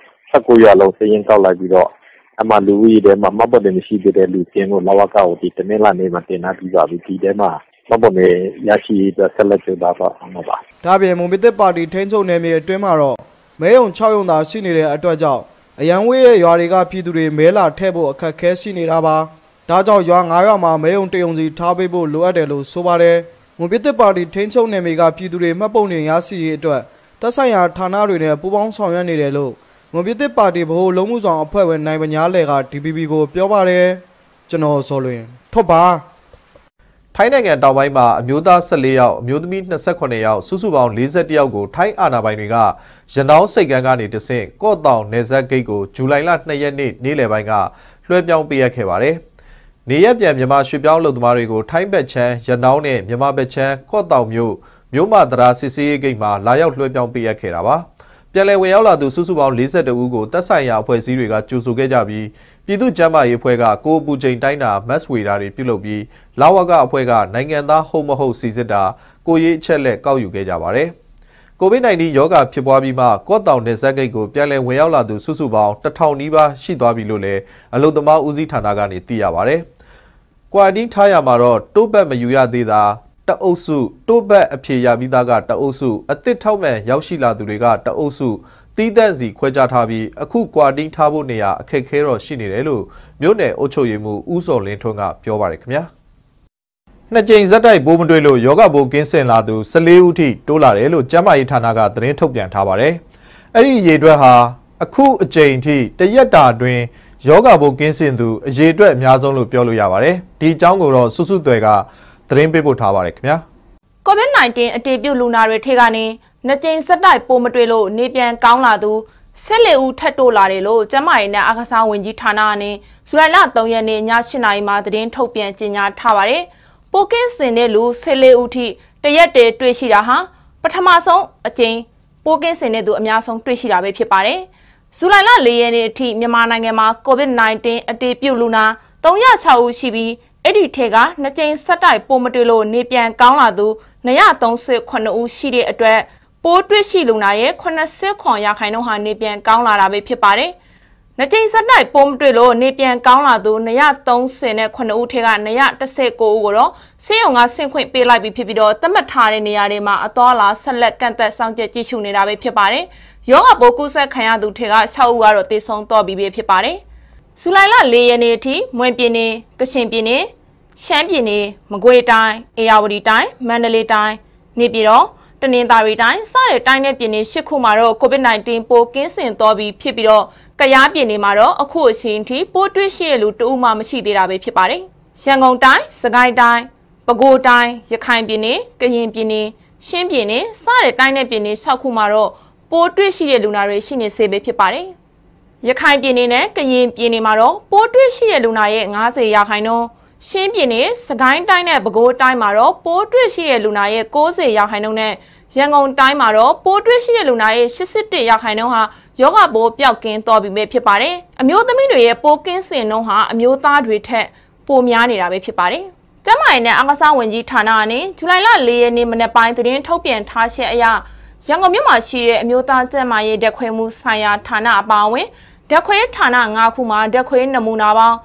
Speaker 19: 19ရွာလုံးစင်းကောက်လိုက်ပြီးတော့အမှလူကြီးတွေမှာမှတ်ပုံတင်မရှိသေးတဲ့လူစင်းကိုလာဝကကိုဒီတနင်္လာနေ့မှာတင်ထားပြီးပါပြီဒီထဲမှာမှတ်ပုံတင်ရရှိရေးအတွက်ဆက်လက်ကြိုးပမ်းပါမှာပါ
Speaker 2: ဒါပြင်မွန်ပြည်သစ်ပါတီထိန်းချုပ်နယ်မြေအတွင်းမှာတော့မဲယုံ6ယုံသာရှိနေတဲ့အတွက်ကြောင့်အရန်ဝေးရဲ့ရွာတွေကပြည်သူတွေမဲလာထည့်ဖို့အခက်ခဲရှိနေတာပါဒါကြောင့်ရွာ9ရွာမှာမဲယုံတယုံစီထားပေးဖို့လိုအပ်တယ်လို့ဆိုပါတယ်မွန်ပြည်သစ်ပါတီထိန်းချုပ်နယ်မြေကပြည်သူတွေမှတ်ပုံတင်ရရှိရေးအတွက်သက်ဆိုင်ရာဌာနတွေနဲ့ပူးပေါင်းဆောင်ရွက်နေတယ်လို့မွန်ပြည်သစ်ပါတီဗဟိုလုံးမှုဆောင်အဖွဲ့ဝင်နိုင်ပညာလယ်က DPP ကိုပြောပါတယ်ကျွန်တော်စောလွင်ထုတ်ပါ
Speaker 3: ထိုင်းနိုင်ငံတောင်ပိုင်းမှာအမျိုးသား14ယောက်အမျိုးသမီး28ယောက်စုစုပေါင်း41ယောက်ကိုထိုင်းအာဏာပိုင်တွေကရနောင်းစိတ်ကမ်းကနေတဆင့်ကော့တောင်နယ်စပ်ဂိတ်ကိုဇူလိုင်လ2ရက်နေ့နေ့လယ်ပိုင်းကလွှဲပြောင်းပေးအပ်ခဲ့ပါတယ်။နေရက်ပြန်မြန်မာရွှေပြောင်းလုပ်သမားတွေကိုထိုင်းဘက်ချမ်းရနောင်းနဲ့မြန်မာဘက်ချမ်းကော့တောင်မြို့မတရာစစ်စေးဂိတ်မှာလာရောက်လွှဲပြောင်းပေးအပ်ခဲ့တာပါ။ပြန်လည်ဝင်ရောက်လာသူစုစုပေါင်း42ဦးကိုတပ်ဆိုင်ရာအဖွဲ့အစည်းတွေကကြိုဆိုခဲ့ကြပြီးပြည်သူ့ကျန်းမာရေးအဖွဲ့ကကိုပူချိန်တိုင်းတာမတ်ဝေတာတွေပြုလုပ်ပြီးလာဝကအဖွဲ့ကနိုင်ငံသားဟုတ်မဟုတ်စီစစ်တာကိုရေးအချက်လက်ကောက်ယူခဲ့ကြပါတယ်။ COVID-19 ရောဂါဖြစ်ပွားပြီးမှကော့တောင်နယ်စပ်ဂိတ်ကိုပြန်လည်ဝင်ရောက်လာသူစုစုပေါင်း1000နီးပါးရှိသွားပြီလို့လည်းအလုံသမားဦးစီးဌာနကနေသိရပါတယ်။ကွာတီထားရမှာတော့တိုးဘက်မယူရသေးတာတအုပ်စုတိုးဘက်အဖြေရပြီးသားကတအုပ်စုအသစ်ထောက်မှန်ရောက်ရှိလာသူတွေကတအုပ်စုတီးတန့်စီခွဲခြားထားပြီးအခုကွာတင်းထားဖို့နေရာအခက်ခဲတော့ရှိနေတယ်လို့မြို့နယ်အုပ်ချုပ်ရေးမှူးဦးစောလင်းထွန်းကပြောပါတယ်ခင်ဗျာနှစ်ကြိမ်ဇက်တိုက်ပိုးမတွေ့လို့ယောဂပိုးကင်းစင်လာသူ14ဦးထိတိုးလာတယ်လို့ကျန်းမာရေးဌာနကသတင်းထုတ်ပြန်ထားပါတယ်အဲ့ဒီရေတွက်ဟာအခုအကြိမ်ထိတရက်တာအတွင်းယောဂပိုးကင်းစင်သူအရေအတွက်အများဆုံးလို့ပြောလို့ရပါတယ်ဒီအကြောင်းကိုတော့စုစုသွယ်ကသတင်းပေးပို့ထားပါတယ်ခင်ဗျာ
Speaker 20: COVID-19 အတည်ပြုလူနာတွေထဲကနေနှစ်ကြိမ်စက်တိုက်ပိုးမတွေ့လို့နေပြန်ကောင်းလာသူ14ဦးထပ်တိုးလာတယ်လို့ကျန်းမာရေးနဲ့အားကစားဝန်ကြီးဌာနကနေဇူလိုင်လ3ရက်နေ့ည8:00နာရီမှာသတင်းထုတ်ပြန်ကြေညာထားပါတယ်။ပိုကင်းစင်တဲ့လူ14ဦးထိတရက်တည်းတွေ့ရှိတာဟာပထမဆုံးအကြိမ်ပိုကင်းစင်တဲ့သူအများဆုံးတွေ့ရှိတာပဲဖြစ်ပါတယ်။ဇူလိုင်လ4ရက်နေ့အထိမြန်မာနိုင်ငံမှာ COVID-19 အတည်ပြုလူနာ306ဦးရှိပြီးအဲ့ဒီထဲကနှစ်ကြိမ်စက်တိုက်ပိုးမတွေ့လို့နေပြန်ကောင်းလာသူ239ဦးရှိတဲ့အတွက်ပိုးတွေ့ရှိလူနာရဲ့89%ဟာနေပြန်ကောင်းလာတာပဲဖြစ်ပါတယ်။နှစ်ကြိမ်စက်တိုက်ပိုးမတွေ့လို့နေပြန်ကောင်းလာသူ239ဦးထဲက219ဦးကိုတော့ဆေးရုံကဆင့်ခွင့်ပေးလိုက်ပြီးဖြစ်ပြီးတော့သတ်မှတ်ထားတဲ့နေရာတွေမှာအသွားလာဆက်လက်ကန့်သက်ဆောင်ကျက်ကြည့်ရှုနေတာပဲဖြစ်ပါတယ်။ယောဂပိုးကူးစက်ခံရသူထဲက6ဦးကတော့သေဆုံးတော့ပြီးဖြစ်ပါတယ်။ဇူလိုင်လ4ရက်နေ့အထိမွန်ပြည်နယ်၊ကချင်ပြည်နယ်၊ရှမ်းပြည်နယ်၊မကွေးတိုင်း၊ဧရာဝတီတိုင်း၊မန္တလေးတိုင်း၊နေပြည်တော်တနင်္သာရီတိုင်းစတဲ့တိုင်းနဲ့ပြည်နယ်10ခုမှာတော့ COVID-19 ပိုးကင်းစင်သွားပြီးဖြစ်ပြီးတော့ကယားပြည်နယ်မှာတော့အခုအချိန်ထိပိုးတွေ့ရှိတဲ့လူတဦးမှမရှိသေးတာပဲဖြစ်ပါတယ်။ရန်ကုန်တိုင်း၊စကိုင်းတိုင်း၊ပဲခူးတိုင်း၊ရခိုင်ပြည်နယ်၊ကရင်ပြည်နယ်၊ရှမ်းပြည်နယ်စတဲ့တိုင်းနဲ့ပြည်နယ်6ခုမှာတော့ပိုးတွေ့ရှိတဲ့လူနာတွေရှိနေစေပဲဖြစ်ပါတယ်။ရခိုင်ပြည်နယ်နဲ့ကရင်ပြည်နယ်မှာတော့ပိုးတွေ့ရှိတဲ့လူနာရဲ့90%ရှင်းပြည်နယ်စကိုင်းတိုင်းနဲ့ပဲခူးတိုင်းမှာတော့ပိုးတွေ့ရှိတဲ့လူနာရဲ့90%နဲ့ရန်ကုန်တိုင်းမှာတော့ပိုးတွေ့ရှိတဲ့လူနာရဲ့81%ဟာယောဂပိုးပျောက်ကင်းသွားပြီပဲဖြစ်ပါတယ်။အမျိုးသမီးတွေရဲ့ပိုးကင်းစင်နှုန်းဟာအမျိုးသားတွေထက်ပိုများနေတာပဲဖြစ်ပါတယ်။ကျန်းမာရေးနဲ့အားကစားဝန်ကြီးဌာနကနေဇူလိုင်လ4ရက်နေ့မနက်ပိုင်းသတင်းထုတ်ပြန်ထားချက်အရရန်ကုန်မြို့မှာရှိတဲ့အမျိုးသားကျန်းမာရေးဓာတ်ခွဲမှုဆိုင်ရာဌာနအပါအဝင်ဓာတ်ခွဲဌာန9ခုမှာဓာတ်ခွဲနမူနာပေါင်း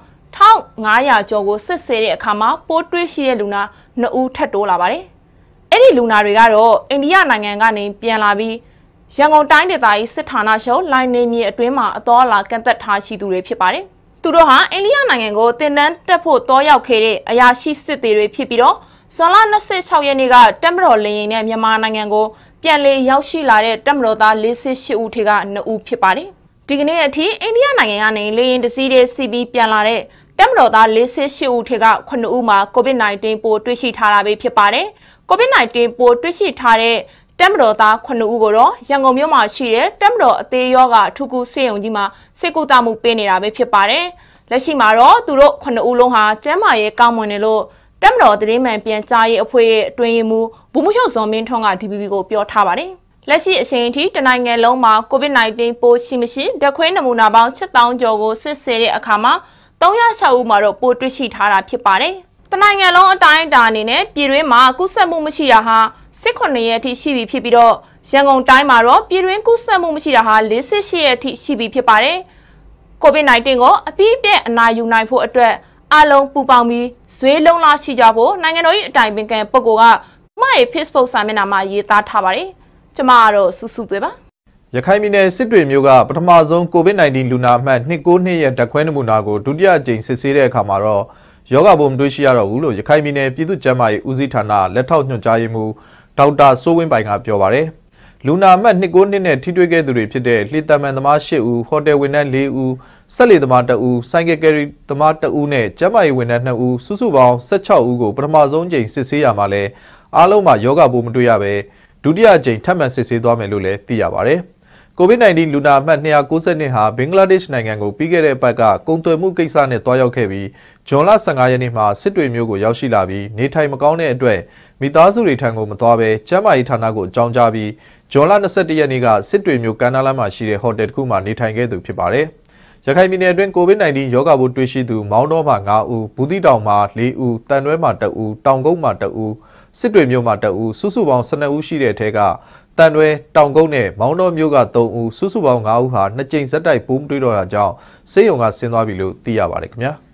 Speaker 20: 1500ကျော်ကိုစစ်ဆေးတဲ့အခါမှာပိုးတွေ့ရှိတဲ့လူနာ2ဦးထပ်တိုးလာပါတယ်။အဲ့ဒီလူနာတွေကတော့အိန္ဒိယနိုင်ငံကနေပြန်လာပြီးရန်ကုန်တိုင်းဒေသကြီးစစ်ဌာနချုပ်လိုင်းနေမြေအတွင်းမှာအတော်လာကန့်သက်ထားရှိသူတွေဖြစ်ပါတယ်။သူတို့ဟာအိန္ဒိယနိုင်ငံကိုတင်တန်းတက်ဖို့တောရောက်ခဲ့တဲ့အရာရှိစစ်သည်တွေဖြစ်ပြီးတော့ဇွန်လ26ရက်နေ့ကတက်မတော်လင်းရင်နဲ့မြန်မာနိုင်ငံကိုပြန်လည်ရောက်ရှိလာတဲ့တက်မတော်သား48ဦးထဲက2ဦးဖြစ်ပါတယ်။ဒီကနေ့အထိအိန္ဒိယနိုင်ငံကနေလေရင်တစည်းတဲ့စီပီပြန်လာတဲ့တက်မတော်သား48ဦးထဲက9ဦးမှာ COVID-19 ပိုးတွေ့ရှိထားတာပဲဖြစ်ပါတယ်။ COVID-19 ပိုးတွေ့ရှိထားတဲ့တက်မတော်သား9ဦးကိုတော့ရန်ကုန်မြို့မှာရှိတဲ့တက်မတော်အသေးရောဂါအထူးကုဆေးရုံကြီးမှာစိတ်ကူတာမှုပေးနေတာပဲဖြစ်ပါတယ်။လက်ရှိမှာတော့သူတို့9ဦးလုံးဟာကျန်းမာရေးကောင်းမွန်နေလို့တက်မတော်တည်မှန်ပြန်ကြားရေးအဖွဲ့ရဲ့အတွင်းရေးမှူးဘူမှုချုပ်ဇော်မင်းထွန်းက DPP ကိုပြောထားပါတယ်။လက်ရှိအချိန်အထိတနိုင်ငံလုံးမှာ COVID-19 ပိုးရှိမရှိဓာတ်ခွဲနမူနာပေါင်း7000ကျော်ကိုစစ်ဆေးတဲ့အခါမှာ306ဦးမှာတော့ပိုးတွေ့ရှိထားတာဖြစ်ပါတယ်။တနိုင်ငံလုံးအတိုင်းအတာအနေနဲ့ပြည်တွင်းမှာကူးစက်မှုမရှိတာဟာ18ရက်အထိရှိပြီဖြစ်ပြီးတော့ရန်ကုန်တိုင်းမှာတော့ပြည်တွင်းကူးစက်မှုမရှိတာဟာ48ရက်အထိရှိပြီဖြစ်ပါတယ်။ COVID-19 ကိုအပြည့်အပြည့်အနာယူနိုင်ဖို့အတွက်အလုံးပူပေါင်းပြီးဇွေးလုံးလားရှိကြဖို့နိုင်ငံတော်၏အတိုင်ပင်ခံပုဂ္ဂိုလ်ကမရဲ့ Facebook စာမျက်နှာမှာရေးသားထားပါတယ်။ကျွန်မကတော့စုစုသွေးပါ
Speaker 3: ရခိုင်ပြည်နယ်စစ်တွေမြို့ကပထမဆုံး COVID-19 လူနာအမှတ်292ရဲ့ဓာတ်ခွဲနမူနာကိုဒုတိယအကြိမ်စစ်ဆေးတဲ့အခါမှာတော့ယောဂပိုးမတွေ့ရှိရတော့ဘူးလို့ရခိုင်ပြည်နယ်ပြည်သူ့ကျန်းမာရေးဦးစီးဌာနလက်ထောက်ညွှန်ကြားရေးမှူးဒေါက်တာစိုးဝင်းပိုင်ကပြောပါတယ်။လူနာအမှတ်292နဲ့ထိတွေ့ခဲ့သူတွေဖြစ်တဲ့လှေတမန်သမား8ဦး၊ဟိုတယ်ဝန်ထမ်း4ဦး၊ဆက်လေသမား1ဦး၊ဆိုင်ကယ်ကယ်ရီသမား1ဦးနဲ့ကျန်းမာရေးဝန်ထမ်း2ဦးစုစုပေါင်း16ဦးကိုပထမဆုံးကြိမ်စစ်ဆေးရမှာလဲအားလုံးမှာယောဂပိုးမတွေ့ရပဲဒုတိယအကြိမ်ထပ်မံစစ်ဆေးသွားမယ်လို့လည်းသိရပါတယ်။ COVID-19 လူနာအမှတ်292ဟာဘင်္ဂလားဒေ့ရှ်နိုင်ငံကိုပြီးခဲ့တဲ့ပတ်ကကုန်သွယ်မှုကိစ္စနဲ့တွားရောက်ခဲ့ပြီးဇွန်လ15ရက်နေ့မှာစစ်တွေမြို့ကိုရောက်ရှိလာပြီးနေထိုင်မကောင်းတဲ့အတွက်မိသားစုတွေထံကိုမသွားဘဲကျန်းမာရေးဌာနကိုအကြောင်းကြားပြီးဇွန်လ21ရက်နေ့ကစစ်တွေမြို့ကမ်းနားလမ်းမှာရှိတဲ့ဟိုတယ်တစ်ခုမှာနေထိုင်ခဲ့သူဖြစ်ပါတယ်။ရခိုင်ပြည်နယ်အတွင်း COVID-19 ရောဂါပိုးတွေ့ရှိသူမောင်းတော်မှာ9ဦး၊ဘူးသီးတောင်မှာ4ဦး၊တန်တွဲမှာ1ဦး၊တောင်ကုန်းမှာ1ဦး၊စစ်တွေမြို့မှာ1ဦးစုစုပေါင်း12ဦးရှိတဲ့အထက်ကတန်တွဲတောင်ကုန်းနဲ့မောင်းတော်မြို့က3ဦးစုစုပေါင်း9ဦးဟာ2ကြိမ်ဆက်တိုက်ပိုးမတွေ့တော့တာကြောင့်ဆေးရုံကဆင်းသွားပြီလို့သိရပါတယ်ခင်ဗျာ။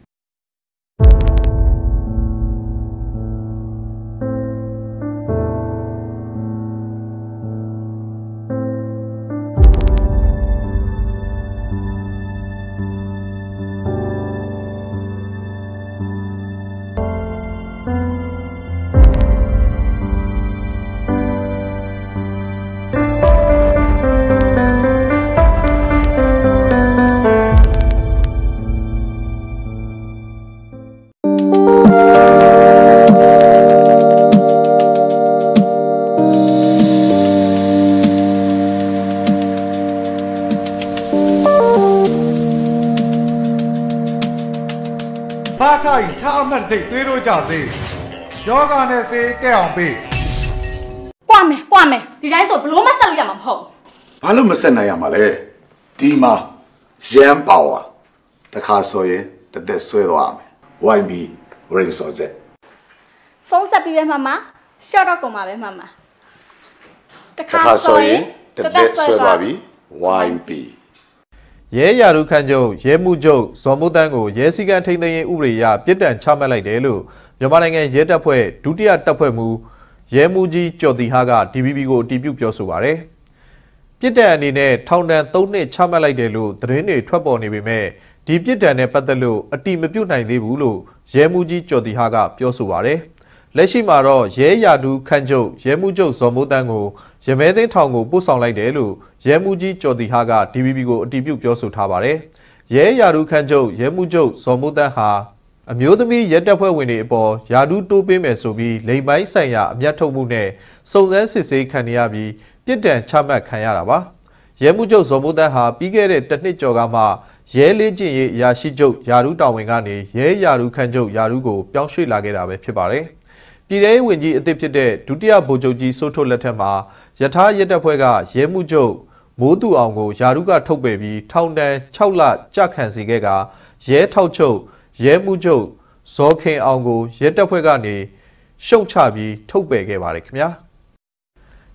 Speaker 21: စိတ်သွေးတို့ကြစေယောဂနဲ့စေးတက်အောင်ပေး
Speaker 22: ကွာမယ်ဒီတိုင်းဆိုဘလို့မဆက်လို့ရမှာမဟုတ်
Speaker 1: ဘာလို့မဆက်နိုင်ရမှာလဲဒီမှာရန်ပါဝါတခါဆိုရင်တသက်ဆွဲသွားမယ် YB ring ဆိုတဲ့
Speaker 22: ဖုန်းဆက်ပြီးပဲမှရှော့တော့ကုန်ပါပဲမှ
Speaker 1: တခါဆိုရင်တသက်ဆွဲသွားပြီ YB
Speaker 3: ရဲရာထူးခန့်ချုပ်ရဲမှုချုပ်ဇော်မိုးတန်းကိုရဲစည်းကမ်းထိန်းသိမ်းရေးဥပဒေအရပြစ်ဒဏ်ချမှတ်လိုက်တယ်လို့မြန်မာနိုင်ငံရဲတပ်ဖွဲ့ဒုတိယတပ်ဖွဲ့မှူးရဲမှုကြီးကျော်တီဟာက DPP ကိုအတည်ပြုပြောဆိုပါတယ်။ပြစ်ဒဏ်အနေနဲ့ထောင်ဒဏ်3နှစ်ချမှတ်လိုက်တယ်လို့သတင်းတွေထွက်ပေါ်နေပေမဲ့ဒီပြစ်ဒဏ်နဲ့ပတ်သက်လို့အတည်မပြုနိုင်သေးဘူးလို့ရဲမှုကြီးကျော်တီဟာကပြောဆိုပါတယ်။လက်ရှိမှာတော့ရဲရာထူးခန့်ချုပ်ရဲမှုချုပ်ဇော်မိုးတန်းကိုရမဲသိန်းထောင်ကိုပို့ဆောင်လိုက်တယ်လို့ရဲမှုကြီးကျော်တီဟာက DPP ကိုအတည်ပြုပြောဆိုထားပါတယ်။ရဲရာထူးခန့်ချုပ်ရဲမှုချုပ်ဇော်မိုးတန်းဟာအမျိုးသမီးရဲတပ်ဖွဲ့ဝင်တွေအပေါ်ယာဒူးတိုးပေးမယ်ဆိုပြီးလိမ်ပိုင်းဆိုင်ရာအမျက်ထုတ်မှုနဲ့စုံစမ်းစစ်ဆေးခံရပြီးပြစ်ဒဏ်ချမှတ်ခံရတာပါ။ရဲမှုချုပ်ဇော်မိုးတန်းဟာပြီးခဲ့တဲ့တစ်နှစ်ကျော်ကမှရဲလေးကျင့်ရေးအရာရှိချုပ်ယာဒူးတာဝန်ကနေရဲရာထူးခန့်ချုပ်ယာဒူးကိုပြောင်းရွှေ့လာခဲ့တာပဲဖြစ်ပါတယ်။ပြည်ထောင်ဝင်ကြီးအသစ်ဖြစ်တဲ့ဒုတိယဗိုလ်ချုပ်ကြီးစိုးထွဋ်လက်ထက်မှာယထာရဲတပ်ဖွဲ့ကရဲမှုချုပ်မိုးသူအောင်ကိုယာဒူးကထုတ်ပယ်ပြီးထောင်ဒဏ်6လကြာခံစေခဲ့ကရဲထောက်ချုပ်ရဲမှုချုပ်ဇော်ခင်အောင်ကိုရဲတပ်ဖွဲ့ကနေရှုံချပြီးထုတ်ပယ်ခဲ့ပါတယ်ခင်ဗျာ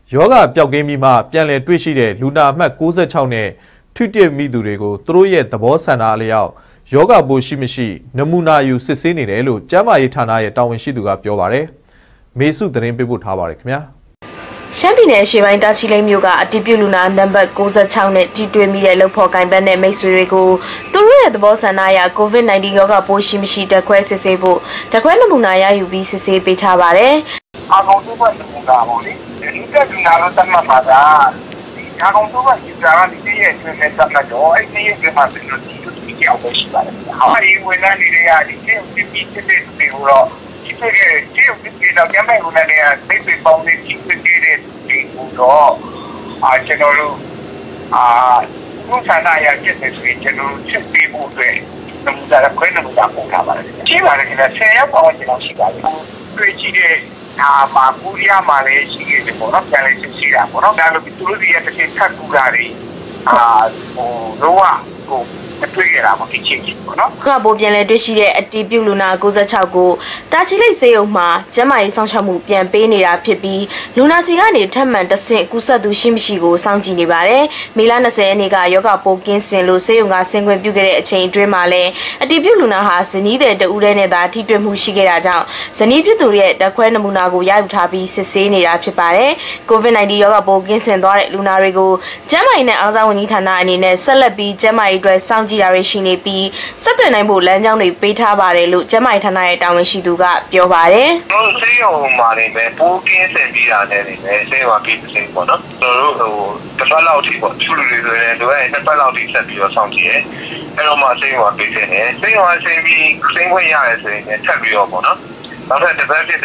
Speaker 3: ယောဂပျောက်ကင်းပြီးမှပြန်လည်တွေ့ရှိတဲ့လူနာအမှတ်96နဲ့ထိတွေ့မိသူတွေကိုသူတို့ရဲ့သဘောဆန္ဒအလျောက်ယောဂပိုးရှိမရှိနမူနာယူစစ်ဆေးနေတယ်လို့ကျန်းမာရေးဌာနရဲ့တာဝန်ရှိသူကပြောပါတယ်။မေစုသတင်းပေးပို့ထားပါတယ်ခင်ဗျာ။
Speaker 4: ရှမ်းပြည်နယ်အရှေ့ပိုင်းတာချီလိတ်မြို့ကအတည်ပြုလူနာနံပါတ်96နဲ့ထိတွေ့မိတဲ့လုပ်ဖော်ကိုင်ဘတ်နဲ့မိတ်ဆွေတွေကိုသူတို့ရဲ့သဘောဆန္ဒအရ COVID-19 ရောဂါပိုးရှိမရှိဓာတ်ခွဲစစ်ဆေးဖို့ဓာတ်ခွဲနမူနာရယူပြီးစစ်ဆေးပေးထားပါတယ်
Speaker 5: ။အကောင်တူကနမူနာပေါ့လေ။ဒီကလူနာတော့တတ်မှတ်ပါတာ။အကောင်တူကယူတာကဒီရဲ့အတွင်းနဲ့တတ်မှတ်တော့အဲ့ဒီရဲ့အတွင်းမှာပြီးတော့ဒီကြောက်ပဲရှိပါတယ်။ဟာဒီဝန်ထမ်းတွေရဒီကျင်းပြီးစစ်တဲ့တွေတော့ဒီကကျင်းပြီးတော့ကျမ်းမဲ့ဝန်ထမ်းတွေကသိပ်ပေါင်းနေကြည့်တဲ့ဒီတော့ကျွန်တော်တို့ဘုရားနာရကျက်တဲ့ဆိုရင်ကျွန်တော်တို့ချက်ပေးဖို့အတွက်နမူနာခွဲနမူနာပို့ထားပါတယ်။ရှိပါတယ်ခင်ဗျ10ရက်ပေါင်းကျွန်တော်ရှိပါတယ်။တွေ့ကြည့်တဲ့မှာပူရီယာမှာလည်းရှိခဲ့တယ်ပေါ့နော်ပြန်လေးရှိတာပေါ့နော်ဒါလို့သူတို့ရဲ့တစ်ချက်ထပ်ကူတာတွေတော့ဟိုတွေ့ရတာပေါ့ဒီချင်းကြီးပေါ့နော်
Speaker 4: ကပိုပြန်လဲတွေ့ရှိတဲ့အတီးပြုလူနာ96ကိုတာချီလိတ်စေယုံမှာကျန်းမာရေးစောင့်ရှောက်မှုပြန်ပေးနေတာဖြစ်ပြီးလူနာစီကနေထပ်မံတဆင့်ကူးစက်သူရှိမရှိကိုစောင့်ကြည့်နေပါတယ်မေလ20ရက်နေ့ကယောဂပိုးကင်းစင်လို့စေယုံကဆင်ခွင့်ပြုခဲ့တဲ့အချိန်အတွင်းမှာလဲအတီးပြုလူနာဟာဇနီးတဲ့တဦးနဲ့သာထိတွေ့မှုရှိခဲ့တာကြောင့်ဇနီးဖြစ်သူရဲ့ဓာတ်ခွဲနမူနာကိုရယူထားပြီးစစ်ဆေးနေတာဖြစ်ပါတယ် COVID-19 ယောဂပိုးကင်းစင်သွားတဲ့လူနာတွေကိုကျန်းမာရေးနဲ့အားကစားဝန်ကြီးဌာနအနေနဲ့ဆက်လက်ပြီးကျန်းမာရေးအတွက်စောင့်ကြည့်တာတွေရှိနေပြီးဆက်သွယ်နိုင်ဖို့လမ်းကြောင်းတွေပေးထားပါတယ်လို့ကျန်းမာရေးဌာနရဲ့တာဝန်ရှိသူကပြောပါတယ်
Speaker 5: ။ကျွန်တော်ဆေးရုံမှာနေပဲပိုးကင်းစင်ပြီးတာနဲ့နေပဲဆေးရုံပြီးစေပေါ့နော်။ကျွန်တော်တို့တစ်ပတ်လောက်ထိပေါ့သူလူတွေဆိုရင်တို့ရဲ့တစ်ပတ်လောက်ထိဆက်ပြီးတော့စောင့်ကြည့်ရဲ။အဲ့တော့မှဆေးရုံပြီးစေတယ်။ဆေးရုံဆင်းပြီးဆင်းခွင့်ရတယ်ဆိုရင်ထပ်ပြီးတော့ပေါ့နော်။နောက်ထပ်တစ်ပတ်ဖြစ်စီ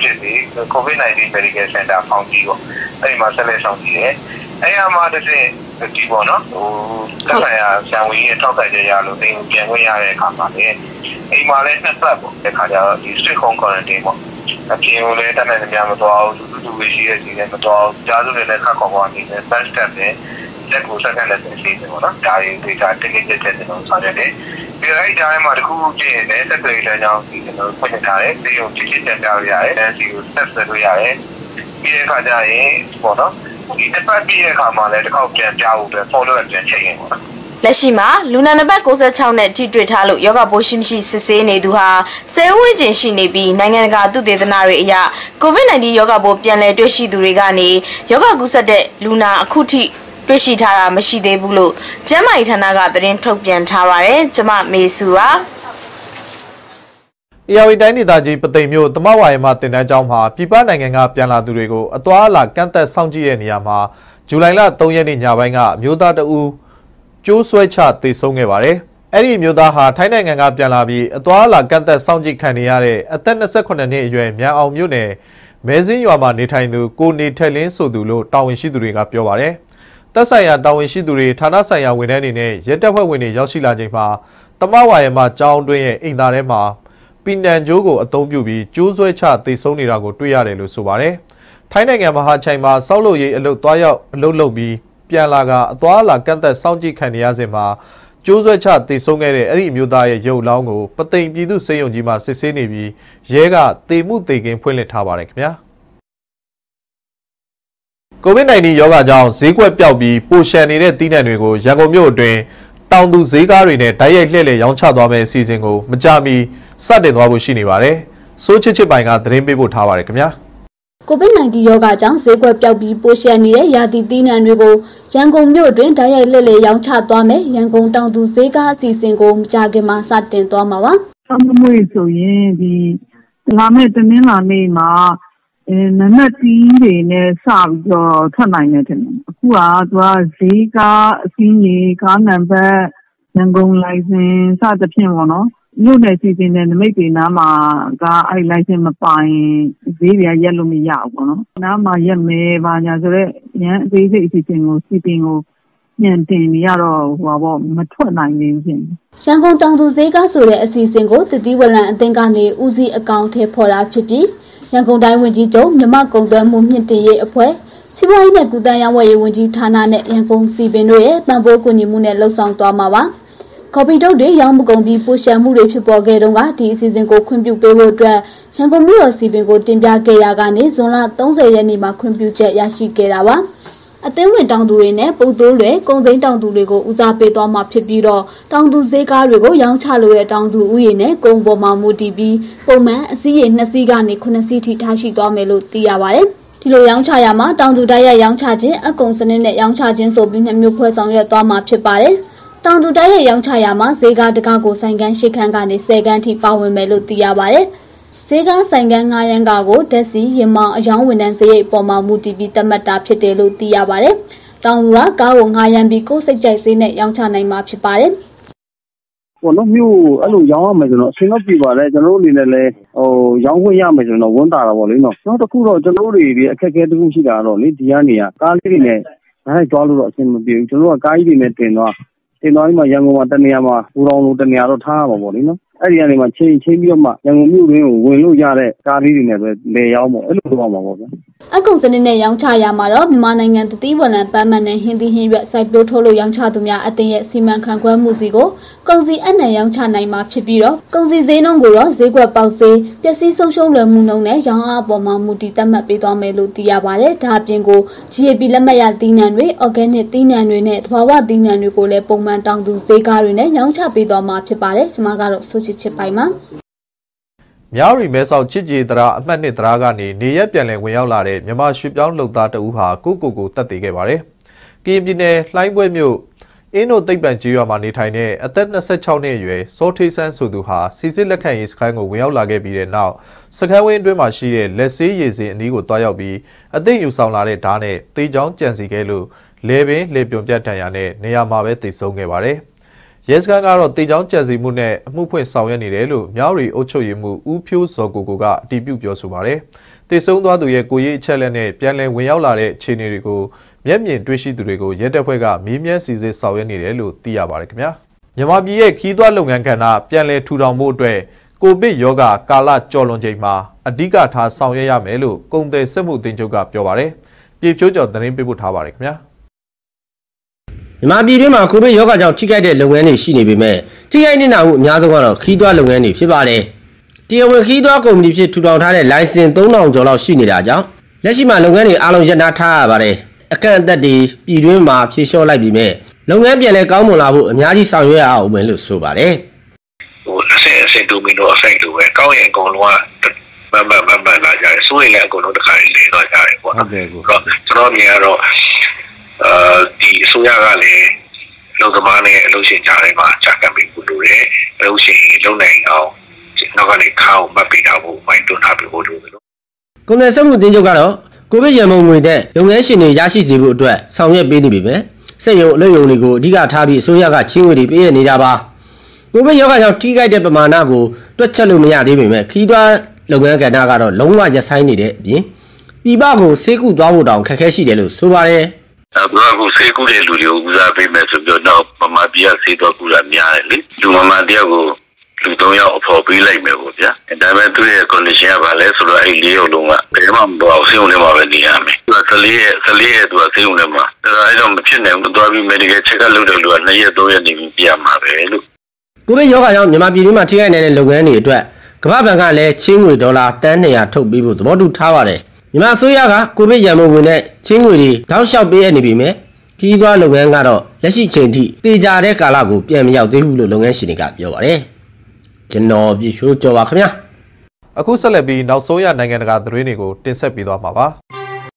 Speaker 5: COVID-19 Medical Center ဖောင်ကြည့်ပေါ့။အဲ့ဒီမှာဆက်လက်စောင့်ကြည့်ရဲ။အဲ့ရမှာတစ်စက်ဒီပေါ့နော်ဟိုတက်ဆိုင်ရာဆံဝင်ကြီးထောက်ခံကြရလို့အိမ်ကိုပြန်ခွင့်ရတဲ့အခါမှာလည်းအိမ်မှာလည်းနှစ်ပတ်ပေါ့တဲ့ခါကျတော့ဒီ strict home quarantine ပေါ့အပြင်ကိုလည်းတတ်နိုင်သမျှမသွားအောင်သူဝေရှိတဲ့စီနဲ့မသွားအောင်ကြားစုတွေလည်းခက်ခေါ်ခေါ်နေတယ် first step နဲ့လက်ကိုဆက်ခံတဲ့စီတွေပေါ့နော်ဒါတွေဒေတာတင်းတင်းကျပ်ကျပ်ကျွန်တော်ဆောင်ရွက်တယ်ဒီအဲ့တိုင်းမှာတခုကျင်းတယ်ဆက်သွယ်တဲ့ကြောင်းဒီကျွန်တော်ဖွင့်ထားတယ်ဒီကိုချစ်ချစ်တက်ကြရရတယ်အဲဒီကိုဆက်သွယ်လို့ရတယ်ပြီးတဲ့အခါကျရင်ပေါ့နော်ဒီတစ်ပတ်ပြည့်တဲ့အခါမှာလည်းတစ်ခေါက်ပြန်ပြဖို့အတွက် follow up ပြန်ချိန်ရင်ပေါ့
Speaker 4: လက်ရှိမှာလူနာနံပါတ်96နဲ့ထိတွေ့ထားလို့ယောဂပိုးရှိမရှိစစ်ဆေးနေသူဟာ10ဝန်းကျင်ရှိနေပြီးနိုင်ငံတကာသုတေသနတွေအရ COVID-19 ယောဂပိုးပြန်လည်တွေ့ရှိသူတွေကနေယောဂကူးစက်တဲ့လူနာအခုထိတွေ့ရှိထားတာမရှိသေးဘူးလို့ကျန်းမာရေးဌာနကသတင်းထုတ်ပြန်ထားပါတယ်။ကျွန်မမေစုပါ
Speaker 3: ARD တိုင်းဒေသကြီးပသိမ်မြို့တမဝါယမတင်တန်းကျောင်းမှာပြည်ပနိုင်ငံကပြန်လာသူတွေကိုအသွားအလာကန့်သက်စောင့်ကြည့်တဲ့နေရာမှာဇူလိုင်လ3ရက်နေ့ညပိုင်းကမြို့သားတဦးကျိုးဆွဲချသေဆုံးခဲ့ပါတယ်။အဲ့ဒီမြို့သားဟာထိုင်းနိုင်ငံကပြန်လာပြီးအသွားအလာကန့်သက်စောင့်ကြည့်ခံနေရတဲ့အသက်28နှစ်အရွယ်မြန်အောင်မြို့နယ်မဲစင်းရွာမှာနေထိုင်သူကိုနေထက်လင်းဆိုသူလို့တာဝန်ရှိသူတွေကပြောပါတယ်။သက်ဆိုင်ရာတာဝန်ရှိသူတွေဌာနဆိုင်ရာဝန်ထမ်းတွေနဲ့ရဲတပ်ဖွဲ့ဝင်တွေရောက်ရှိလာချိန်မှာတမဝါယမကျောင်းတွင်းရဲ့အိမ်သားထဲမှာပီနန်ဂျိုးကိုအသုံးပြုပြီးကျိုးဆွဲချသေဆုံးနေတာကိုတွေ့ရတယ်လို့ဆိုပါတယ်။ထိုင်းနိုင်ငံမဟာချိုင်မှာစောက်လို့ရေးအလုပ်သွားရောက်အလုပ်လုပ်ပြီးပြန်လာကအသွားအလာကန့်သက်စောင့်ကြည့်ခံနေရစဉ်မှာကျိုးဆွဲချသေဆုံးခဲ့တဲ့အဲ့ဒီအမျိုးသားရဲ့ရုပ်အလောင်းကိုပသိမ်ပြည်သူ့စေယုံကြီးမှာစစ်ဆေးနေပြီးရဲကတေမှုတေကင်းဖွင့်လှစ်ထားပါတယ်ခင်ဗျာ။ COVID-19 ရောဂါကြောင့်ဈေးကွက်ပျောက်ပြီးပိုရှန်နေတဲ့တီးနှံတွေကိုရန်ကုန်မြို့အတွင်းတောင်သူဈေးကားတွေနဲ့တိုက်ရိုက်လှည့်လည်ရောင်းချသွားမယ့်အစီအစဉ်ကိုမကြာမီစတင်သွားဖို့ရှိနေပါတယ်။စိုးချစ်ချစ်ပိုင်ကသတင်းပေးပို့ထားပါတယ်ခင်ဗျာ။
Speaker 23: COVID-19 ရောဂါကြောင့်ဈေးကွက်ပျောက်ပြီးပိုရှန်နေတဲ့ရာသီသီးနှံတွေကိုရန်ကုန်မြို့တွင်တိုက်ရိုက်လှည့်လည်ရောင်းချသွားမယ်ရန်ကုန်တောင်သူဈေးကားအစီအစဉ်ကိုမကြာခင်မှာစတင်သွားမှာပါ
Speaker 24: ။ဆောင်းမွေးဆိုရင်ဒီလာမယ့်တနင်္လာနေ့မှာနနက်တီးတွေနဲ့စပြီးတော့ထွက်နိုင်တယ်ထင်တယ်။အခုကသူကဈေးကားအစင်းကြီးကားနံပါတ်ရန်ကုန်လိုင်စင်စသဖြင့်ပေါ့နော်။မြို့နယ်စီစဉ်တဲ့နမိတ်တွေနားမှာကအဲ့လိုင်စင်မပိုင်ဈေးတွေကရက်လို့မရဘူးပေါ့နော်။နားမှာရက်မဲပါညာဆိုတော့ရန်အသေးစိတ်အစီအစဉ်ကိုစီပင်ကိုညံတင်နေရတော့မထွက်နိုင်သေးဘူးဖြစ်နေ
Speaker 23: ။ရန်ကုန်တောင်သူဈေးကားဆိုတဲ့အစီအစဉ်ကိုတတိဝလံအသင်းကနေဦးစီးအကောင့်ထဲပေါ်တာဖြစ်ပြီးရန်ကုန်တိုင်းဝန်ကြီးချုပ်မြမကုံသွဲမှုမြင့်တင်ရေးအဖွဲ့စီးပွားရေးနဲ့ကုသရေးဝန်ကြီးဌာနနဲ့ရန်ကုန်စီပင်တို့ရဲ့ပံ့ပိုးကူညီမှုနဲ့လှုပ်ဆောင်သွားမှာပါ။ကော်ဖီတုပ်တွေရောင်းမကုန်ပြီးပိုရှံမှုတွေဖြစ်ပေါ်ခဲ့တော့ကဒီအစီအစဉ်ကိုခွင့်ပြုပေးဖို့အတွက်ရန်ကုန်မြို့တော်စီပင်ကိုတင်ပြခဲ့ရကနေဇွန်လ30ရက်နေ့မှာခွင့်ပြုချက်ရရှိခဲ့တာပါအသင်းဝင်တောင်သူတွေနဲ့ပုတ်သိုးတွေကုန်းစိမ်းတောင်သူတွေကိုဦးစားပေးသွားမှာဖြစ်ပြီးတော့တောင်သူဈေးကားတွေကိုရောင်းချလို့တဲ့တောင်သူဥယျာဉ်နဲ့ကုန်းပေါ်မှာမူတည်ပြီးပုံမှန်အစီးရေ2စီးကနေ9စီးထိထားရှိသွားမယ်လို့သိရပါတယ်ဒီလိုရောင်းချရမှာတောင်သူတိုက်ရိုက်ရောင်းချခြင်းအကုံစနစ်နဲ့ရောင်းချခြင်းဆိုပြီး2မျိုးဖွဲ့ဆောင်ရွက်သွားမှာဖြစ်ပါတယ်တောင်သူတိုက်ရိုက်ရောင်းချရမှာဈေးကားတကားကိုဆိုင်ကန်း8ခန်းကနေ10ခန်းထိပါဝင်မယ်လို့သိရပါတယ်ဈေးကားဆိုင်ကန်း9ရန်ကားကိုဓာတ်ဆီရင်မောင်အယောင်းဝန်ထမ်းစရိတ်ပေါ်မှာမူတည်ပြီးသတ်မှတ်တာဖြစ်တယ်လို့သိရပါတယ်တောင်သူကကားကို9ရန်ပြီးကိုယ်စိတ်ကြိုက်ဈေးနဲ့ရောင်းချနိုင်မှာဖြစ်ပါတယ်
Speaker 6: ပေါ့နော်မြို့အဲ့လိုရောင်းရမယ်ဆိုတော့အဆင်တော့ပြပါလေကျွန်တော်တို့အနေနဲ့လည်းရောင်းခွင့်ရမယ်ဆိုတော့ဝန်တာတာပေါ့လေနော်နောက်တစ်ခုတော့ကျွန်တော်တို့တွေအခက်အခဲတစ်ခုရှိတာတော့လေဒီကနေကားလေးတွေနဲ့နိုင်သွားလို့တော့အဆင်မပြေဘူးကျွန်တော်တို့ကကားကြီးတွေနဲ့တင်သွားပြီးမှရန်ကုန်မှာတနေရာမှာဘူတော်လိုတနေရာတော့ထားရမှာပေါ့လေနော်အဲ့ဒီကနေမှချင်းပြီးတော့မှရန်ကုန်မြို့တွင်းကိုဝင်လို့ရတဲ့ကားလေးတွေနဲ့ပဲလေရောက်မှာအဲ့လိုလုပ်အောင်ပါပေါ့ဗျာ
Speaker 23: အကုံစနစ်နဲ့ရောင်းချရမှာတော့မြန်မာနိုင်ငံတတိဝန်လန်ပန်းမန်နဲ့ဟင်းသီးဟင်းရွက်စိုက်ပျိုးထုတ်လို့ရောင်းချသူများအသင်းရဲ့စီမံခန့်ခွဲမှုစီကိုကုန်စည်အနှံရောင်းချနိုင်မှာဖြစ်ပြီးတော့ကုန်စည်ဈေးနှုန်းကိုတော့ဈေးကွက်ပေါက်ဈေးပျက်စီးဆုံးရှုံးလွယ်မှုနှုန်းနဲ့ရောင်းအားအပေါ်မှာမူတည်သတ်မှတ်ပေးသွားမယ်လို့သိရပါတယ်ဒါအပြင်ကို GAP လက်မှတ်ရသီးနှံတွေ organic သီးနှံတွေနဲ့သဘာဝသီးနှံတွေကိုလည်းပုံမှန်တောင်သူဈေးကားတွေနဲ့ရောင်းချပေးသွားမှာဖြစ်ပါတယ်ကျွန်မကတော့ဆိုချစ်ပိုင်းမှာ
Speaker 3: မြောက်ရီမဲဆောက်ချစ်ကြည်တရာအမှတ်နှစ်တရာကနေနေရက်ပြန်လည်ဝင်ရောက်လာတဲ့မြန်မာရွှေပြောင်းလုပ်သားတဦးဟာကိုတက်တည်ခဲ့ပါတယ်။ကရင်ပြည်နယ်လှိုင်းပွဲမြို့အင်းတို့သိပ္ပံကြီးရွာမှာနေထိုင်တဲ့အသက်26နှစ်အရွယ်စောထေးဆန်းဆိုသူဟာစီစစ်လက်ခံရေးစခန်းကိုဝင်ရောက်လာခဲ့ပြီးတဲ့နောက်စခန်းဝင်းအတွင်းမှာရှိတဲ့လက်ဆေးရည်စင်အနီးကိုတွားရောက်ပြီးအသိယူဆောင်လာတဲ့ဓာတ်နဲ့တေးချောင်းကြံစီခဲ့လို့လေပင်လေပြုံပြတ်တန်ရာနဲ့နေရာမှာပဲတည်ဆုံခဲ့ပါတယ်။ရဲစခန်းကတော့တေချောင်းကြံစီမှုနဲ့အမှုဖွင့်ဆောင်ရွက်နေတယ်လို့မြောက်ရီအုပ်ချုပ်ရေးမှူးဦးဖြိုးစောကိုကအတည်ပြုပြောဆိုပါတယ်။တေဆုံးသွားသူရဲ့ကိုရေးအချက်လက်နဲ့ပြန်လည်ဝင်ရောက်လာတဲ့အခြေအနေတွေကိုမျက်မြင်တွေ့ရှိသူတွေကိုရဲတပ်ဖွဲ့ကမေးမြန်းစီစစ်ဆောင်ရွက်နေတယ်လို့သိရပါတယ်ခင်ဗျာ။မြန်မာပြည်ရဲ့ခီးသွွားလုပ်ငန်းကဏ္ဍပြန်လည်ထူထောင်မှုအတွက်ကိုဗစ်ရောဂါကာလကျော်လွန်ချိန်မှာအဓိကထားဆောင်ရွက်ရမယ်လို့ကုန်သည်စက်မှုအသင်းချုပ်ကပြောပါတယ်။ပြည်ဖြိုးကျော်သတင်းပေးပို့ထားပါတယ်ခင်ဗျာ။
Speaker 7: မြန်မာပြည်တွင်းမှာကိုဗစ်ရောဂါကြောင့်ထိခိုက်တဲ့လုပ်ငန်းတွေရှိနေပေမဲ့ထိခိုက်နေတာမှုအများဆုံးကတော့ခီးသွွားလုပ်ငန်းတွေဖြစ်ပါတယ်။တရားဝင်ခီးသွွားကုမ္ပဏီဖြစ်ထူထောင်ထားတဲ့လိုင်စင်3000ကျော်လောက်ရှိနေတာကြောင့်လက်ရှိမှာလုပ်ငန်းတွေအားလုံးရပ်နားထားရပါတယ်။အကန့်အသတ်တွေပြည်တွင်းမှာဖြေလျှော့လိုက်ပြီးမဲ့လုပ်ငန်းပြန်လည်ကောင်းမွန်လာဖို့အများကြီးဆောင်ရွက်ရအောင်မယ်လို့ဆိုပါတယ်
Speaker 5: ။အဆင်ဒိုမီနိုအဖိုက်လိုပဲကောင်းရင်အကုန်လုံးကမလာကြတယ်။စိုးရိမ်လည်းအကုန်လုံးတစ်ခါလေးသွားကြတယ်ပေါ့။ဟုတ်တယ်ကို။ကျွန်တော်မြင်ရတော့ဒီအစိုးရကလည်းလုံသမားနဲ့အလုပ်ရှင်ကြားထဲမှာကြာကပ်ပြီးလို့ရတယ်အလုပ်ရှင်လုံနိုင်အောင်နောက်ကနေခါအောင်မှတ်ပေးတာဖို့မိုင်းတွန်းထားပြီးလို့လို့
Speaker 7: ကုန်တယ်စက်မှုအသင်းချုပ်ကတော့ကိုဗစ်ရန်ပုံငွေနဲ့လုပ်ငန်းရှင်တွေရရှိစေဖို့အတွက်ဆောင်ရွက်ပေးနေပြီပဲစက်ရုံအလုပ်ရုံတွေကိုအဓိကထားပြီးအစိုးရကချင်းငွေတွေပေးရနေတာပါကိုဗစ်ရောဂါကြောင့်ထိခိုက်တဲ့ပမာဏကိုတွက်ချက်လို့မရသေးပေမဲ့ခီးသွွားလုပ်ငန်းကဏ္ဍကတော့လုံးဝရပ်ဆိုင်းနေတဲ့အပြင်ပြည်ပကိုဆေးကုသွားဖို့တောင်ခက်ခဲရှိတယ်လို့ဆိုပါတယ်
Speaker 5: အခုဆေးကုတဲ့လူတွေကိုဦးစားပေးမယ်ဆိုပြီးတော့မမပြဆေးတော့ကူတာများတယ်လေလူမမတယောက်ကိုလူ3ယောက်အဖော်ပေးလိုက်မယ်ပေါ့ဗျာဒါပေမဲ့သူ့ရဲ့ condition ကဘာလဲဆိုတော့အဲ့4ယောက်လုံးကဘယ်မှမပေါ်ဆေးုံထဲမှာပဲနေရမယ်သူက14ရက်သူကဆေးုံထဲမှာအဲ့တော့မဖြစ်နိုင်ဘူးသွားပြီး medical check up လုပ်တဲ့လူက2ရက်3ရက်နေပြီးပြရမှာပဲလို့
Speaker 7: ကိုဗစ်ရောဂါကြောင့်မြန်မာပြည်တွင်းမှာထိခိုက်နေတဲ့လုပ်ငန်းတွေအတွက်ကမ္ဘာ့ဘဏ်ကလည်းချင်းငွေဒေါ်လာတန်း200ထုတ်ပေးဖို့သဘောတူထားပါတယ်မြန်မာအစိုးရကကိုဗစ်ရန်ပုံငွေနဲ့ချင်းငွေတွေတောက်လျှောက်ပေးရနေပြီမဲ့ခီးသွွားလုပ်ငန်းကတော့လက်ရှိချိန်ထိတေချာတဲ့ကာလကိုပြန်မရောက်သေးဘူးလို့လုပ်ငန်းရှင်တွေကပြောပါတယ်ကျွန်တော်ပြည့်ဖြိုးကြော်ပါခင်ဗျာ
Speaker 3: အခုဆက်လက်ပြီးနောက်ဆုံးရနိုင်ငံတကာသတင်းတွေကိုတင်ဆက်ပေးသွားမှာပါ